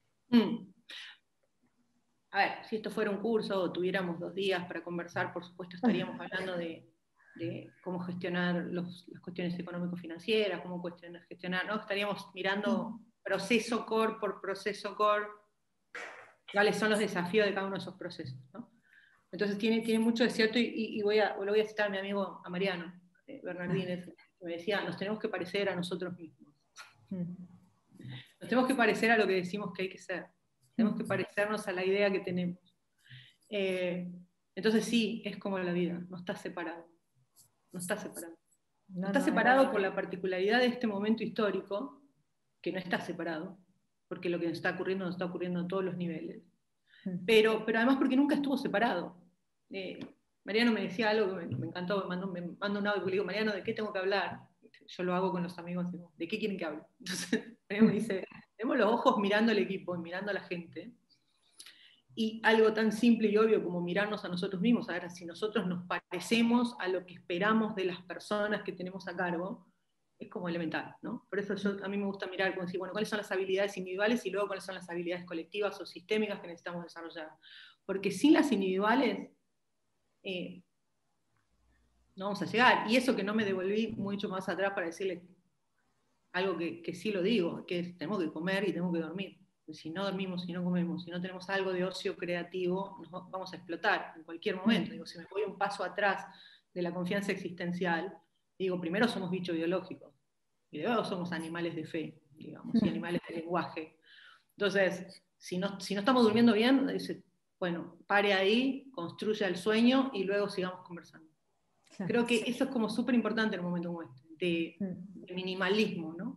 A ver, si esto fuera un curso o tuviéramos 2 días para conversar, por supuesto estaríamos hablando de cómo gestionar las cuestiones económico-financieras, cómo gestionar, ¿no? Estaríamos mirando proceso core por proceso core, cuáles son los desafíos de cada uno de esos procesos, ¿no? Entonces tiene mucho de cierto, y lo voy a citar a mi amigo, a Mariano Bernardínez, que me decía, nos tenemos que parecer a nosotros mismos. Nos tenemos que parecer a lo que decimos que hay que ser. Tenemos que parecernos a la idea que tenemos. Entonces sí, es como la vida, no está separado. No está separado. No está separado por la particularidad de este momento histórico, que no está separado, porque lo que nos está ocurriendo a todos los niveles. Pero además porque nunca estuvo separado. Mariano me decía algo que me encantó, me mandó un audio, le digo, Mariano, ¿de qué tengo que hablar? Yo lo hago con los amigos, digo, ¿de qué quieren que hable? Entonces Mariano me dice, tenemos los ojos mirando al equipo y mirando a la gente, y algo tan simple y obvio como mirarnos a nosotros mismos, a ver si nosotros nos parecemos a lo que esperamos de las personas que tenemos a cargo, es como elemental, ¿no? Por eso a mí me gusta mirar, como decir, bueno, cuáles son las habilidades individuales y luego cuáles son las habilidades colectivas o sistémicas que necesitamos desarrollar. Porque sin las individuales no vamos a llegar. Y eso que no me devolví mucho más atrás para decirles algo que sí lo digo, que es, tenemos que comer y tenemos que dormir. Si no dormimos, si no comemos, si no tenemos algo de ocio creativo, nos vamos a explotar en cualquier momento. Digo, si me voy un paso atrás de la confianza existencial, digo, primero somos bichos biológicos, y luego somos animales de fe, digamos, y animales de lenguaje. Entonces, si no estamos durmiendo bien, dice, bueno, pare ahí, construya el sueño y luego sigamos conversando. Creo que eso es como súper importante en un momento como este, de minimalismo, ¿no?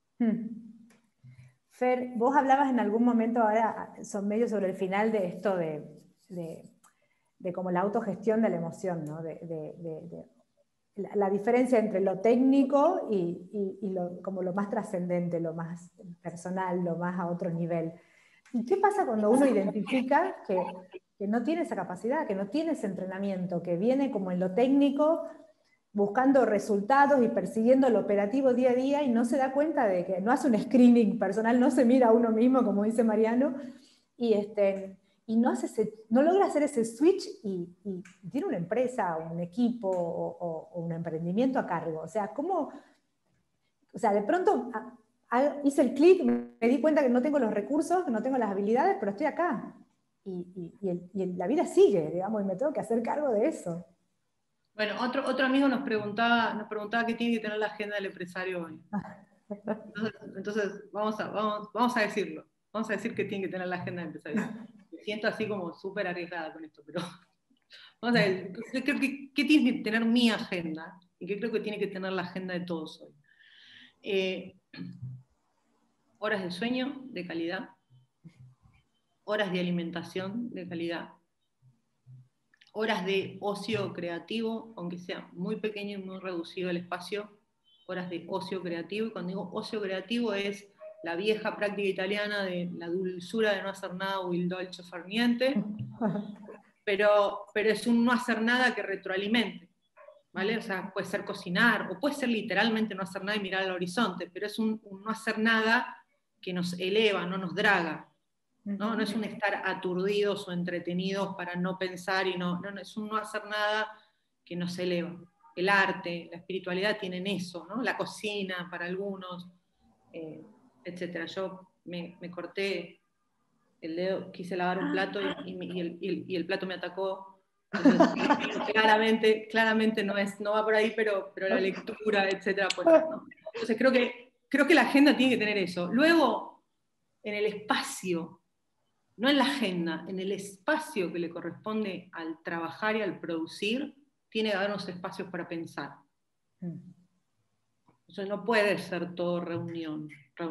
Fer, vos hablabas en algún momento, ahora son medio sobre el final de esto de como la autogestión de la emoción, ¿no? la diferencia entre lo técnico y como lo más trascendente, lo más personal, lo más a otro nivel. ¿Y qué pasa cuando uno identifica que no tiene esa capacidad, que no tiene ese entrenamiento, que viene como en lo técnico, buscando resultados y persiguiendo el operativo día a día y no se da cuenta de que no hace un screening personal, no se mira a uno mismo, como dice Mariano, y no logra hacer ese switch y tiene una empresa, un equipo o un emprendimiento a cargo? O sea, ¿cómo? O sea, de pronto hice el clic, me di cuenta que no tengo los recursos, que no tengo las habilidades, pero estoy acá. Y la vida sigue, digamos, y me tengo que hacer cargo de eso. Bueno, otro amigo nos preguntaba qué tiene que tener la agenda del empresario hoy. Entonces vamos a decirlo. Vamos a decir que tiene que tener la agenda del empresario. Me siento así como súper arriesgada con esto, pero vamos a ver, yo creo que tiene que tener mi agenda y que creo que tiene que tener la agenda de todos hoy. Horas de sueño de calidad, horas de alimentación de calidad, horas de ocio creativo, aunque sea muy pequeño y muy reducido el espacio, horas de ocio creativo. Y cuando digo ocio creativo es la vieja práctica italiana de la dulzura de no hacer nada o il dolce far niente, pero es un no hacer nada que retroalimente, ¿vale? O sea, puede ser cocinar, o puede ser literalmente no hacer nada y mirar al horizonte, pero es un no hacer nada que nos eleva, no nos draga. ¿No? No es un estar aturdidos o entretenidos para no pensar, no, es un no hacer nada que nos eleva. El arte, la espiritualidad tienen eso, ¿no? La cocina para algunos, etc. Yo me corté el dedo, quise lavar un plato y el plato me atacó. Entonces, claramente no va por ahí, pero la lectura, etc. Pues, ¿no? Entonces creo que la agenda tiene que tener eso. Luego, en el espacio, no en la agenda, en el espacio que le corresponde al trabajar y al producir, tiene que haber unos espacios para pensar. Entonces no puede ser todo reunión.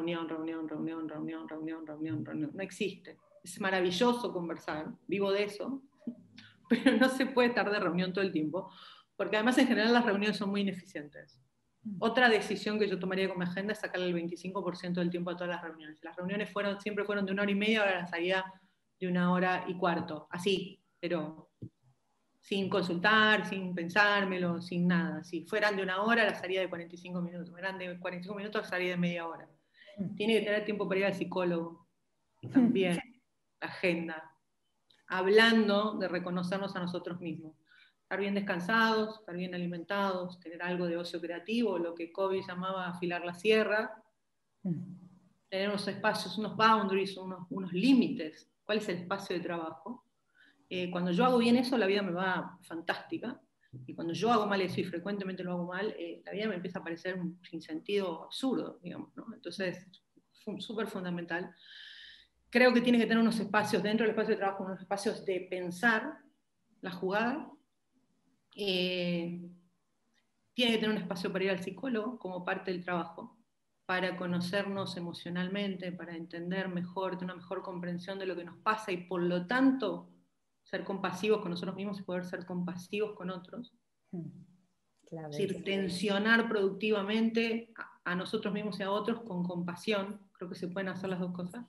No existe. Es maravilloso conversar, vivo de eso, pero no se puede estar de reunión todo el tiempo, porque además en general las reuniones son muy ineficientes. Otra decisión que yo tomaría con mi agenda es sacarle el 25% del tiempo a todas las reuniones. Las reuniones siempre fueron de 1 hora y media, ahora la salida de 1 hora y cuarto, así, pero sin consultar, sin pensármelo, sin nada. Si fueran de 1 hora, la salida de 45 minutos. Fueran de 45 minutos, la salida de media hora. Tiene que tener tiempo para ir al psicólogo, también, la agenda. Hablando de reconocernos a nosotros mismos. Estar bien descansados, estar bien alimentados, tener algo de ocio creativo, lo que Covey llamaba afilar la sierra, tener unos espacios, unos boundaries, unos límites. ¿Cuál es el espacio de trabajo? Cuando yo hago bien eso, la vida me va fantástica. Y cuando yo hago mal eso y frecuentemente lo hago mal, la vida me empieza a parecer un sinsentido absurdo, digamos, ¿no? Entonces, súper fundamental. Creo que tiene que tener unos espacios, dentro del espacio de trabajo, unos espacios de pensar la jugada. Tiene que tener un espacio para ir al psicólogo como parte del trabajo, para conocernos emocionalmente, para entender mejor, tener una mejor comprensión de lo que nos pasa y por lo tanto ser compasivos con nosotros mismos y poder ser compasivos con otros. Claro, es decir, tensionar productivamente a nosotros mismos y a otros con compasión. Creo que se pueden hacer las dos cosas.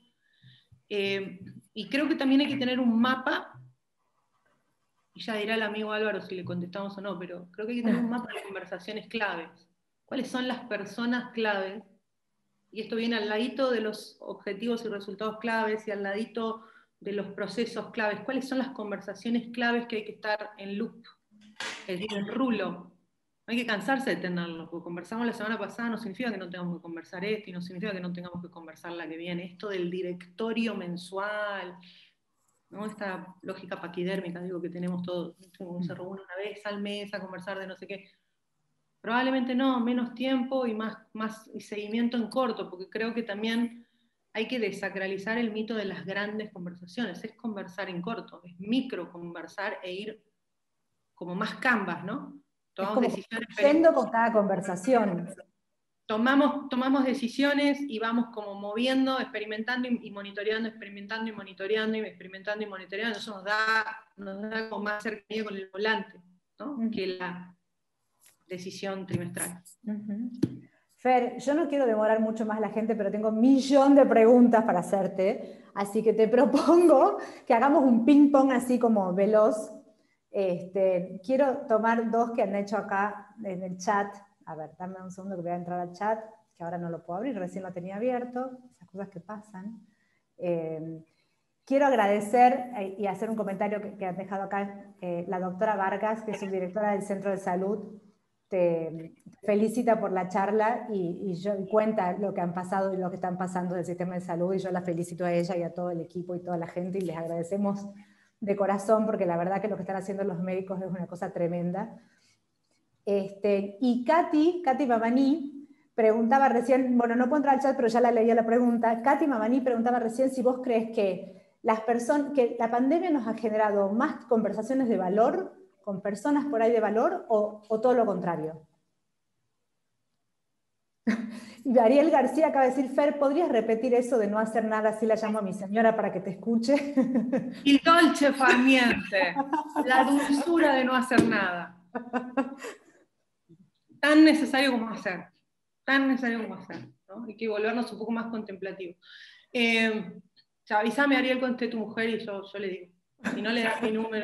Y creo que también hay que tener un mapa, y ya dirá el amigo Álvaro si le contestamos o no, pero creo que hay que tener un mapa de conversaciones claves. ¿Cuáles son las personas claves? Y esto viene al ladito de los objetivos y resultados claves y al ladito de los procesos claves. ¿Cuáles son las conversaciones claves que hay que estar en loop? Es decir, en rulo. No hay que cansarse de tenerlo, porque conversamos la semana pasada, no significa que no tengamos que conversar esto y no significa que no tengamos que conversar la que viene. Esto del directorio mensual, ¿no? Esta lógica paquidérmica, digo, que tenemos todos. Se reúne una vez al mes a conversar de no sé qué. Probablemente no, menos tiempo y más y seguimiento en corto, porque creo que también hay que desacralizar el mito de las grandes conversaciones. Es conversar en corto, es micro conversar e ir como más canvas, ¿no? Tomamos decisiones. Yendo con cada conversación. Tomamos decisiones y vamos como moviendo, experimentando y monitoreando, experimentando y monitoreando y experimentando y monitoreando. Eso nos da como más cercanía con el volante, ¿no? Que decisión trimestral. Fer, yo no quiero demorar mucho más a la gente, pero tengo 1.000.000 de preguntas para hacerte, así que te propongo que hagamos un ping-pong así como veloz. Quiero tomar 2 que han hecho acá en el chat. A ver, dame un segundo que voy a entrar al chat, que ahora no lo puedo abrir, recién lo tenía abierto, esas cosas que pasan. Quiero agradecer y hacer un comentario que han dejado acá la doctora Vargas, que es subdirectora del Centro de Salud. Te felicita por la charla y cuenta lo que han pasado y lo que están pasando del sistema de salud, y yo la felicito a ella y a todo el equipo y toda la gente, y les agradecemos de corazón, porque la verdad que lo que están haciendo los médicos es una cosa tremenda. Y Katy Mamaní preguntaba recién, bueno, no puedo entrar al chat, pero ya la leía la pregunta. Katy Mamaní preguntaba recién si vos crees que la pandemia nos ha generado más conversaciones de valor con personas por ahí de valor, o todo lo contrario. Y Ariel García acaba de decir, Fer, ¿podrías repetir eso de no hacer nada? Así la llamo a mi señora para que te escuche. Il dolce far niente, la dulzura de no hacer nada. Tan necesario como hacer, ¿no? Hay que volvernos un poco más contemplativos. Avísame, Ariel, cuando esté tu mujer y yo le digo. Si no, le das mi número.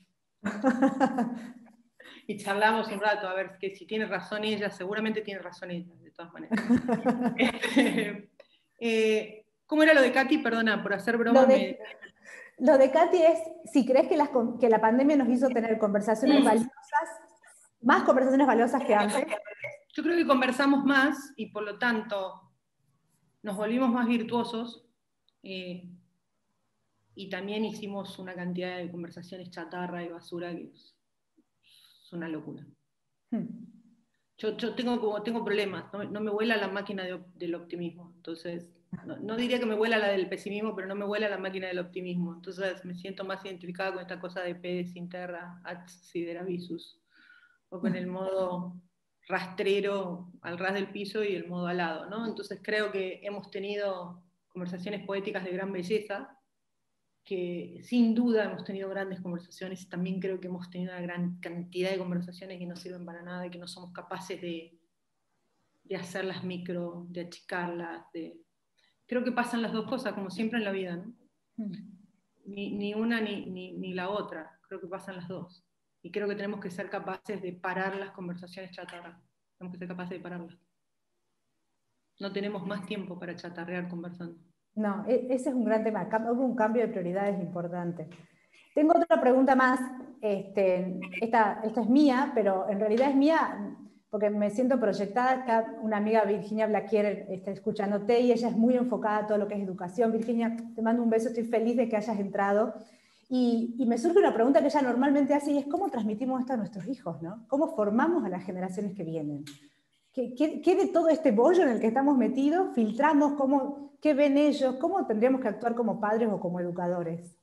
Y charlamos un rato, a ver que si tiene razón ella, seguramente tiene razón ella, de todas maneras. ¿Cómo era lo de Katy? Perdona, por hacer broma. Lo de Katy es, si crees que la pandemia nos hizo tener conversaciones valiosas, más conversaciones valiosas que antes. Yo creo que conversamos más y por lo tanto nos volvimos más virtuosos, y también hicimos una cantidad de conversaciones chatarra y basura que es una locura. Yo tengo problemas, no me vuela la máquina del optimismo, entonces no diría que me vuela la del pesimismo, pero no me vuela la máquina del optimismo, entonces me siento más identificada con esta cosa de pedes in terra ad sideravisus, o con el modo rastrero al ras del piso y el modo alado, ¿no? Entonces creo que hemos tenido conversaciones poéticas de gran belleza, que sin duda hemos tenido grandes conversaciones, y también creo que hemos tenido una gran cantidad de conversaciones que no sirven para nada y que no somos capaces de hacerlas micro, de achicarlas. Creo que pasan las dos cosas, como siempre en la vida, ¿no? Ni una ni la otra, creo que pasan las dos. Y creo que tenemos que ser capaces de parar las conversaciones chatarras, tenemos que ser capaces de pararlas. No tenemos más tiempo para chatarrear conversando. No, ese es un gran tema. Hubo un cambio de prioridades importante. Tengo otra pregunta más. Esta es mía, pero en realidad es mía porque me siento proyectada. Acá una amiga, Virginia Blaquier, está escuchándote y ella es muy enfocada a todo lo que es educación. Virginia, te mando un beso, estoy feliz de que hayas entrado. Y me surge una pregunta que ella normalmente hace, y es ¿cómo transmitimos esto a nuestros hijos, ¿no? ¿Cómo formamos a las generaciones que vienen? ¿Qué de todo este bollo en el que estamos metidos filtramos? ¿Qué ven ellos? ¿Cómo tendríamos que actuar como padres o como educadores?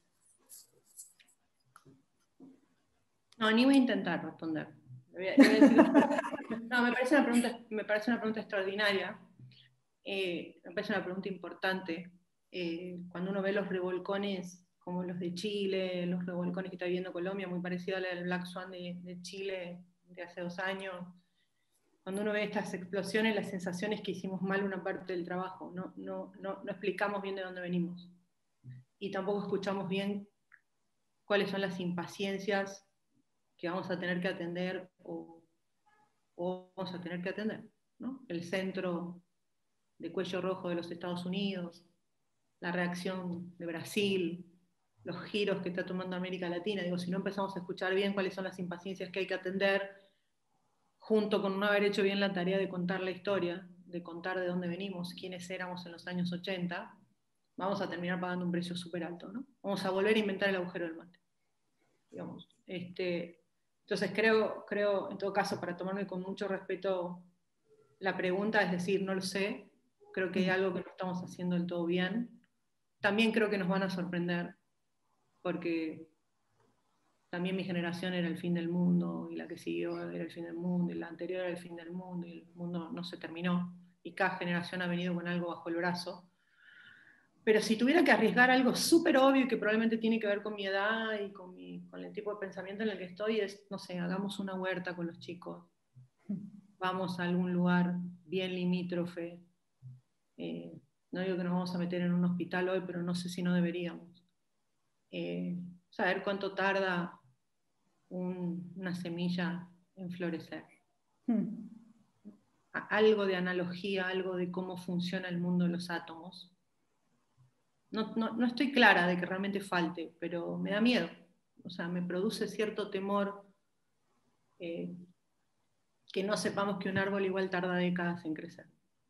No, ni voy a intentar responder. No, me parece una pregunta extraordinaria. Me parece una pregunta importante. Cuando uno ve los revolcones como los de Chile, los revolcones que está viviendo Colombia, muy parecido al Black Swan de Chile de hace 2 años. Cuando uno ve estas explosiones, la sensación es que hicimos mal una parte del trabajo, no explicamos bien de dónde venimos. Y tampoco escuchamos bien cuáles son las impaciencias que vamos a tener que atender o vamos a tener que atender, ¿no? El centro de cuello rojo de los Estados Unidos, la reacción de Brasil, los giros que está tomando América Latina. Digo, si no empezamos a escuchar bien cuáles son las impaciencias que hay que atender, junto con no haber hecho bien la tarea de contar la historia, de contar de dónde venimos, quiénes éramos en los años 80, vamos a terminar pagando un precio súper alto, ¿no? Vamos a volver a inventar el agujero del mate, digamos. Entonces creo, en todo caso, para tomarme con mucho respeto la pregunta, es decir, no lo sé, creo que hay algo que no estamos haciendo del todo bien. También creo que nos van a sorprender, porque también mi generación era el fin del mundo, y la que siguió era el fin del mundo, y la anterior era el fin del mundo, y el mundo no se terminó, y cada generación ha venido con algo bajo el brazo. Pero si tuviera que arriesgar algo súper obvio y que probablemente tiene que ver con mi edad y con el tipo de pensamiento en el que estoy, es, no sé, hagamos una huerta con los chicos. vamos a algún lugar bien limítrofe. No digo que nos vamos a meter en un hospital hoy, pero no sé si no deberíamos. Saber cuánto tarda una semilla en florecer. Algo de analogía, algo de cómo funciona el mundo de los átomos. No estoy clara de que realmente falte, pero me da miedo. O sea, me produce cierto temor que no sepamos que un árbol igual tarda décadas en crecer.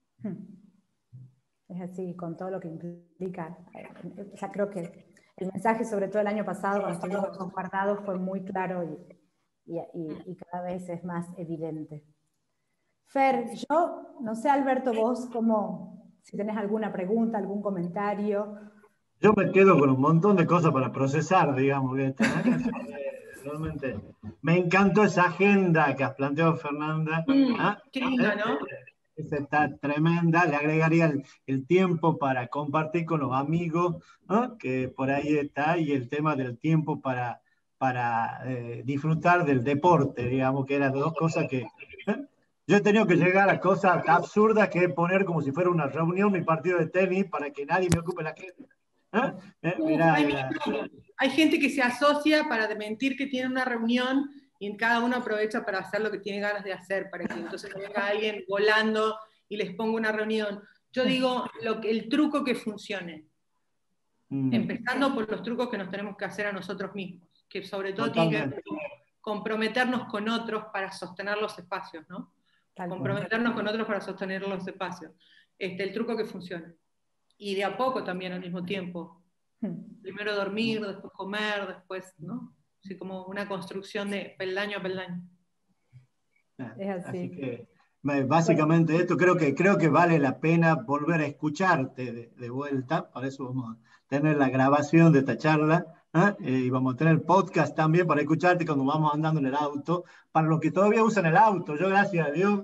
Es así, con todo lo que implica. O sea, creo que el mensaje, sobre todo el año pasado, cuando estuvimos guardados, fue muy claro y cada vez es más evidente. Fer, yo no sé, Alberto, vos, si tenés alguna pregunta, algún comentario. Yo me quedo con un montón de cosas para procesar, digamos, que realmente me encantó esa agenda que has planteado, Fernanda. Qué linda, ¿no? Esa está tremenda, le agregaría el tiempo para compartir con los amigos, ¿no? Que por ahí está, y el tema del tiempo para disfrutar del deporte, digamos, que eran dos cosas que... Yo he tenido que llegar a cosas absurdas que poner como si fuera una reunión, mi partido de tenis, para que nadie me ocupe la agenda. Hay gente que se asocia para mentir que tiene una reunión y cada uno aprovecha para hacer lo que tiene ganas de hacer, para que entonces venga alguien volando y les ponga una reunión. Yo digo, el truco que funcione. Empezando por los trucos que nos tenemos que hacer a nosotros mismos, que sobre todo tiene que comprometernos con otros para sostener los espacios, ¿no? Comprometernos con otros para sostener los espacios. El truco que funcione. Y de a poco también al mismo tiempo. Primero dormir, después comer, después, ¿no? Así como una construcción de peldaño a peldaño. Es así. Así que básicamente esto creo que vale la pena volver a escucharte de vuelta. Para eso vamos a tener la grabación de esta charla, y vamos a tener podcast también para escucharte cuando vamos andando en el auto. Para los que todavía usan el auto, yo gracias a Dios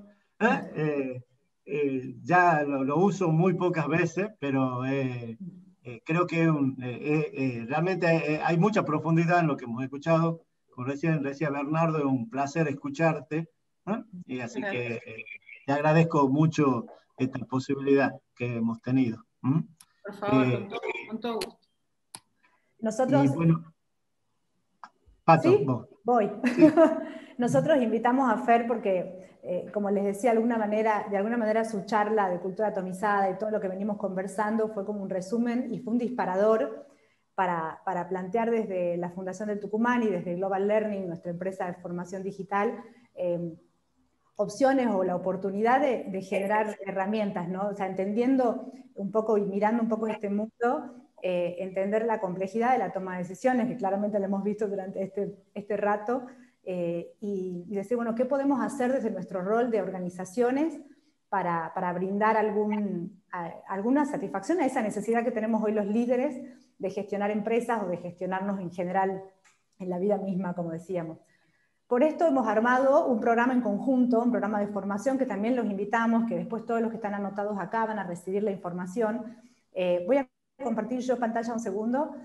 ya lo uso muy pocas veces, pero creo que realmente hay mucha profundidad en lo que hemos escuchado. Como recién decía Bernardo, es un placer escucharte, y así que te agradezco mucho esta posibilidad que hemos tenido. Por favor, con todo gusto. Nosotros... Y bueno, Pato, ¿sí? vos. Voy. Sí. Nosotros invitamos a Fer porque, como les decía, de alguna manera su charla de cultura atomizada y todo lo que venimos conversando fue como un resumen y fue un disparador para plantear desde la Fundación del Tucumán y desde Global Learning, nuestra empresa de formación digital, opciones o la oportunidad de generar herramientas, ¿no? O sea, entendiendo un poco y mirando un poco este mundo, entender la complejidad de la toma de decisiones, que claramente lo hemos visto durante este rato, y decir, bueno, ¿qué podemos hacer desde nuestro rol de organizaciones para brindar alguna satisfacción a esa necesidad que tenemos hoy los líderes de gestionar empresas o de gestionarnos en general en la vida misma, como decíamos? Por esto hemos armado un programa en conjunto, un programa de formación que también los invitamos, que después todos los que están anotados acá van a recibir la información. Voy a compartir yo pantalla un segundo.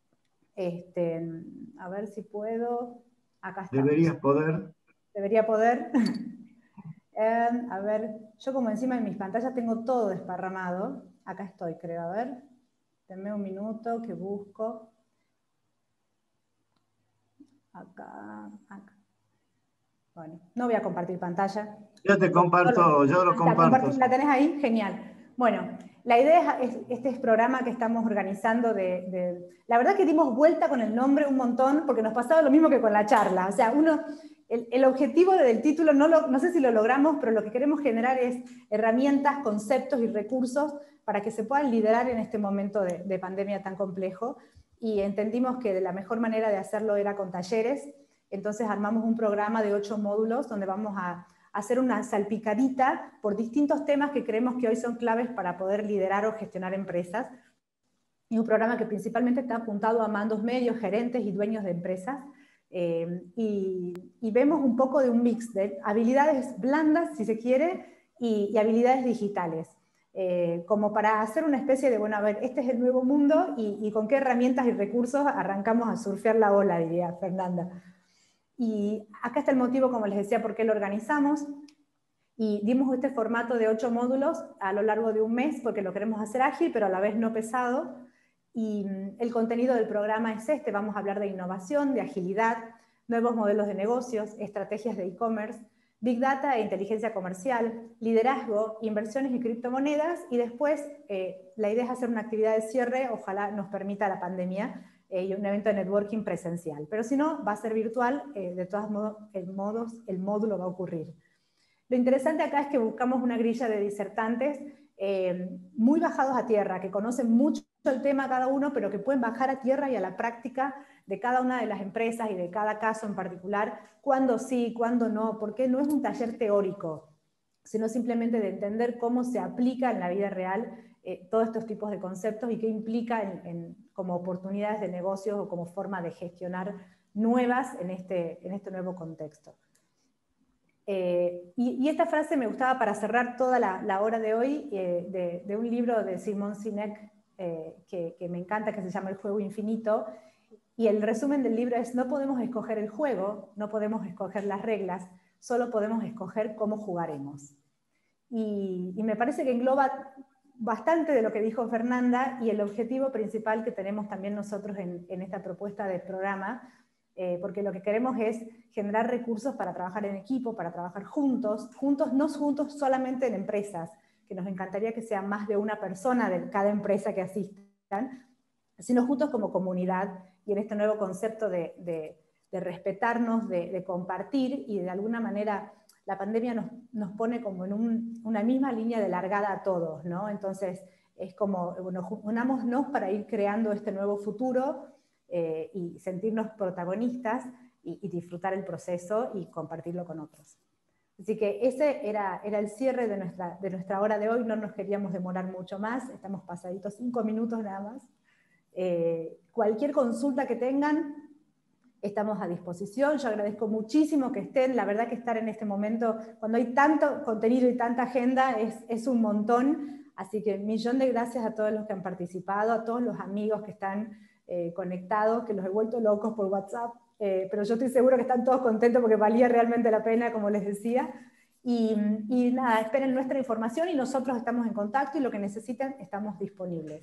A ver si puedo. Acá está. Deberías poder. Debería poder. A ver, yo como encima de mis pantallas tengo todo desparramado. Acá estoy, creo. A ver. Denme un minuto que busco. Acá. Bueno, no voy a compartir pantalla. Yo te comparto, yo lo comparto. ¿La tenés ahí? Genial. Bueno, la idea es este programa que estamos organizando la verdad que dimos vuelta con el nombre un montón, porque nos pasaba lo mismo que con la charla. O sea, el objetivo del título, no sé si lo logramos, pero lo que queremos generar es herramientas, conceptos y recursos para que se puedan liderar en este momento de pandemia tan complejo. Y entendimos que la mejor manera de hacerlo era con talleres. Entonces armamos un programa de 8 módulos donde vamos a hacer una salpicadita por distintos temas que creemos que hoy son claves para poder liderar o gestionar empresas. Y un programa que principalmente está apuntado a mandos medios, gerentes y dueños de empresas. Y vemos un poco de un mix de habilidades blandas, si se quiere, y habilidades digitales. Como para hacer una especie de, bueno, a ver, este es el nuevo mundo y con qué herramientas y recursos arrancamos a surfear la ola, diría Fernanda. Y acá está el motivo, como les decía, por qué lo organizamos. Y dimos este formato de 8 módulos a lo largo de un mes porque lo queremos hacer ágil, pero a la vez no pesado. Y el contenido del programa es este. Vamos a hablar de innovación, de agilidad, nuevos modelos de negocios, estrategias de e-commerce, Big Data e inteligencia comercial, liderazgo, inversiones y criptomonedas, y después la idea es hacer una actividad de cierre, ojalá nos permita la pandemia, y un evento de networking presencial. Pero si no, va a ser virtual, de todos modos el módulo va a ocurrir. Lo interesante acá es que buscamos una grilla de disertantes muy bajados a tierra, que conocen mucho el tema cada uno, pero que pueden bajar a tierra y a la práctica de cada una de las empresas y de cada caso en particular, cuándo sí, cuándo no, porque no es un taller teórico, sino simplemente de entender cómo se aplica en la vida real todos estos tipos de conceptos y qué implica como oportunidades de negocios o como forma de gestionar nuevas en este nuevo contexto. Y esta frase me gustaba para cerrar toda la hora de hoy, de un libro de Simon Sinek que me encanta, que se llama El juego infinito, y el resumen del libro es: no podemos escoger el juego, no podemos escoger las reglas, solo podemos escoger cómo jugaremos. Y me parece que engloba bastante de lo que dijo Fernanda, y el objetivo principal que tenemos también nosotros en esta propuesta de programa, porque lo que queremos es generar recursos para trabajar en equipo, para trabajar juntos, no juntos solamente en empresas, que nos encantaría que sea más de una persona de cada empresa que asistan, sino juntos como comunidad, y en este nuevo concepto de respetarnos, de compartir, y de alguna manera la pandemia nos pone como en una misma línea de largada a todos, ¿no? Entonces es como, bueno, unámonos para ir creando este nuevo futuro, y sentirnos protagonistas y disfrutar el proceso y compartirlo con otros. Así que ese era el cierre de nuestra hora de hoy. No nos queríamos demorar mucho más, estamos pasaditos 5 minutos nada más. Cualquier consulta que tengan, estamos a disposición. Yo agradezco muchísimo que estén. La verdad que estar en este momento, cuando hay tanto contenido y tanta agenda, es un montón. Así que 1.000.000 de gracias a todos los que han participado, a todos los amigos que están conectados, que los he vuelto locos por WhatsApp, pero yo estoy seguro que están todos contentos porque valía realmente la pena, como les decía. Y nada, esperen nuestra información y nosotros estamos en contacto, y lo que necesiten estamos disponibles.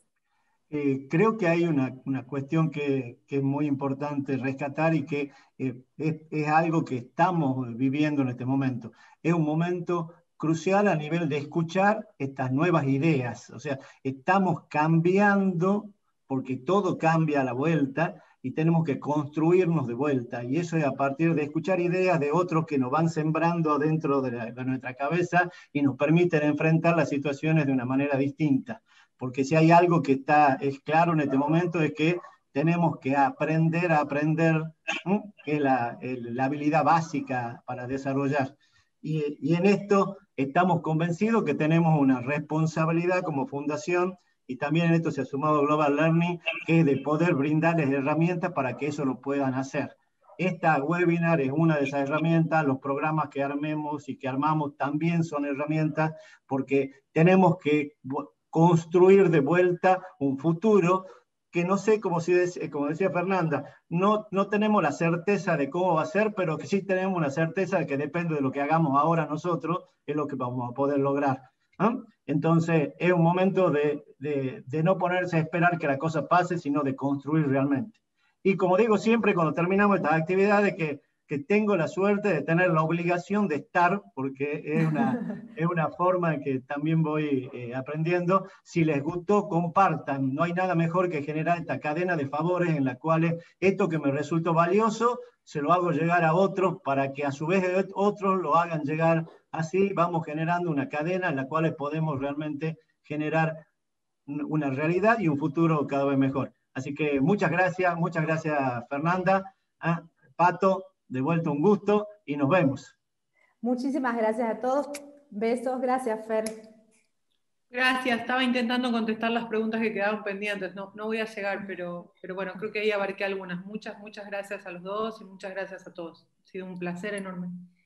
Creo que hay una cuestión que es muy importante rescatar, y que es algo que estamos viviendo en este momento. Es un momento crucial a nivel de escuchar estas nuevas ideas. O sea, estamos cambiando porque todo cambia a la vuelta y tenemos que construirnos de vuelta. Y eso es a partir de escuchar ideas de otros que nos van sembrando dentro de nuestra cabeza y nos permiten enfrentar las situaciones de una manera distinta. Porque si hay algo que es claro en este momento, es que tenemos que aprender a aprender, que es la habilidad básica para desarrollar. Y en esto estamos convencidos que tenemos una responsabilidad como fundación, y también en esto se ha sumado Global Learning, que es de poder brindarles herramientas para que eso lo puedan hacer. Esta webinar es una de esas herramientas. Los programas que armemos y que armamos también son herramientas, porque tenemos que construir de vuelta un futuro que no sé, como decía Fernanda, no tenemos la certeza de cómo va a ser, pero que sí tenemos una certeza de que depende de lo que hagamos ahora nosotros, es lo que vamos a poder lograr. Entonces es un momento de no ponerse a esperar que la cosa pase, sino de construir realmente. Y como digo siempre cuando terminamos estas actividades, que tengo la suerte de tener la obligación de estar, porque es una forma en que también voy aprendiendo. Si les gustó, compartan. No hay nada mejor que generar esta cadena de favores en la cual esto que me resultó valioso, se lo hago llegar a otros para que a su vez otros lo hagan llegar. Así vamos generando una cadena en la cual podemos realmente generar una realidad y un futuro cada vez mejor. Así que muchas gracias Fernanda, Pato, de vuelta un gusto y nos vemos. Muchísimas gracias a todos. Besos, gracias Fer. Gracias, estaba intentando contestar las preguntas que quedaban pendientes, no voy a llegar, pero bueno, creo que ahí abarqué algunas. Muchas gracias a los dos y muchas gracias a todos. Ha sido un placer enorme.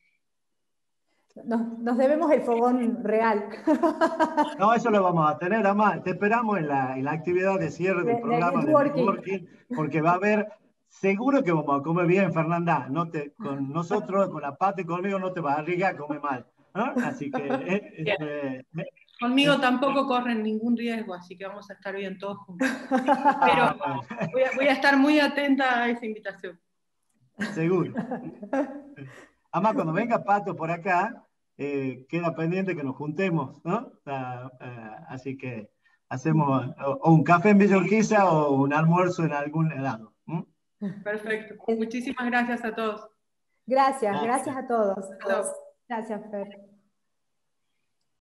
Nos debemos el fogón real. No, eso lo vamos a tener, Amá. Te esperamos en la actividad de cierre del programa de networking, porque va a haber, seguro que vamos a comer bien, Fernanda. Con nosotros, con la Pata y conmigo, no te vas a arriesgar a comer mal. ¿Ah? Así que conmigo tampoco corren ningún riesgo, así que vamos a estar bien todos juntos. Pero bueno, voy a estar muy atenta a esa invitación. seguro. Además, cuando venga Pato por acá, queda pendiente que nos juntemos, ¿no? Así que hacemos o un café en Villa Urquiza o un almuerzo en algún lado. Perfecto. Muchísimas gracias a todos. Gracias, Gracias. gracias a todos. Chao. Gracias, Fer.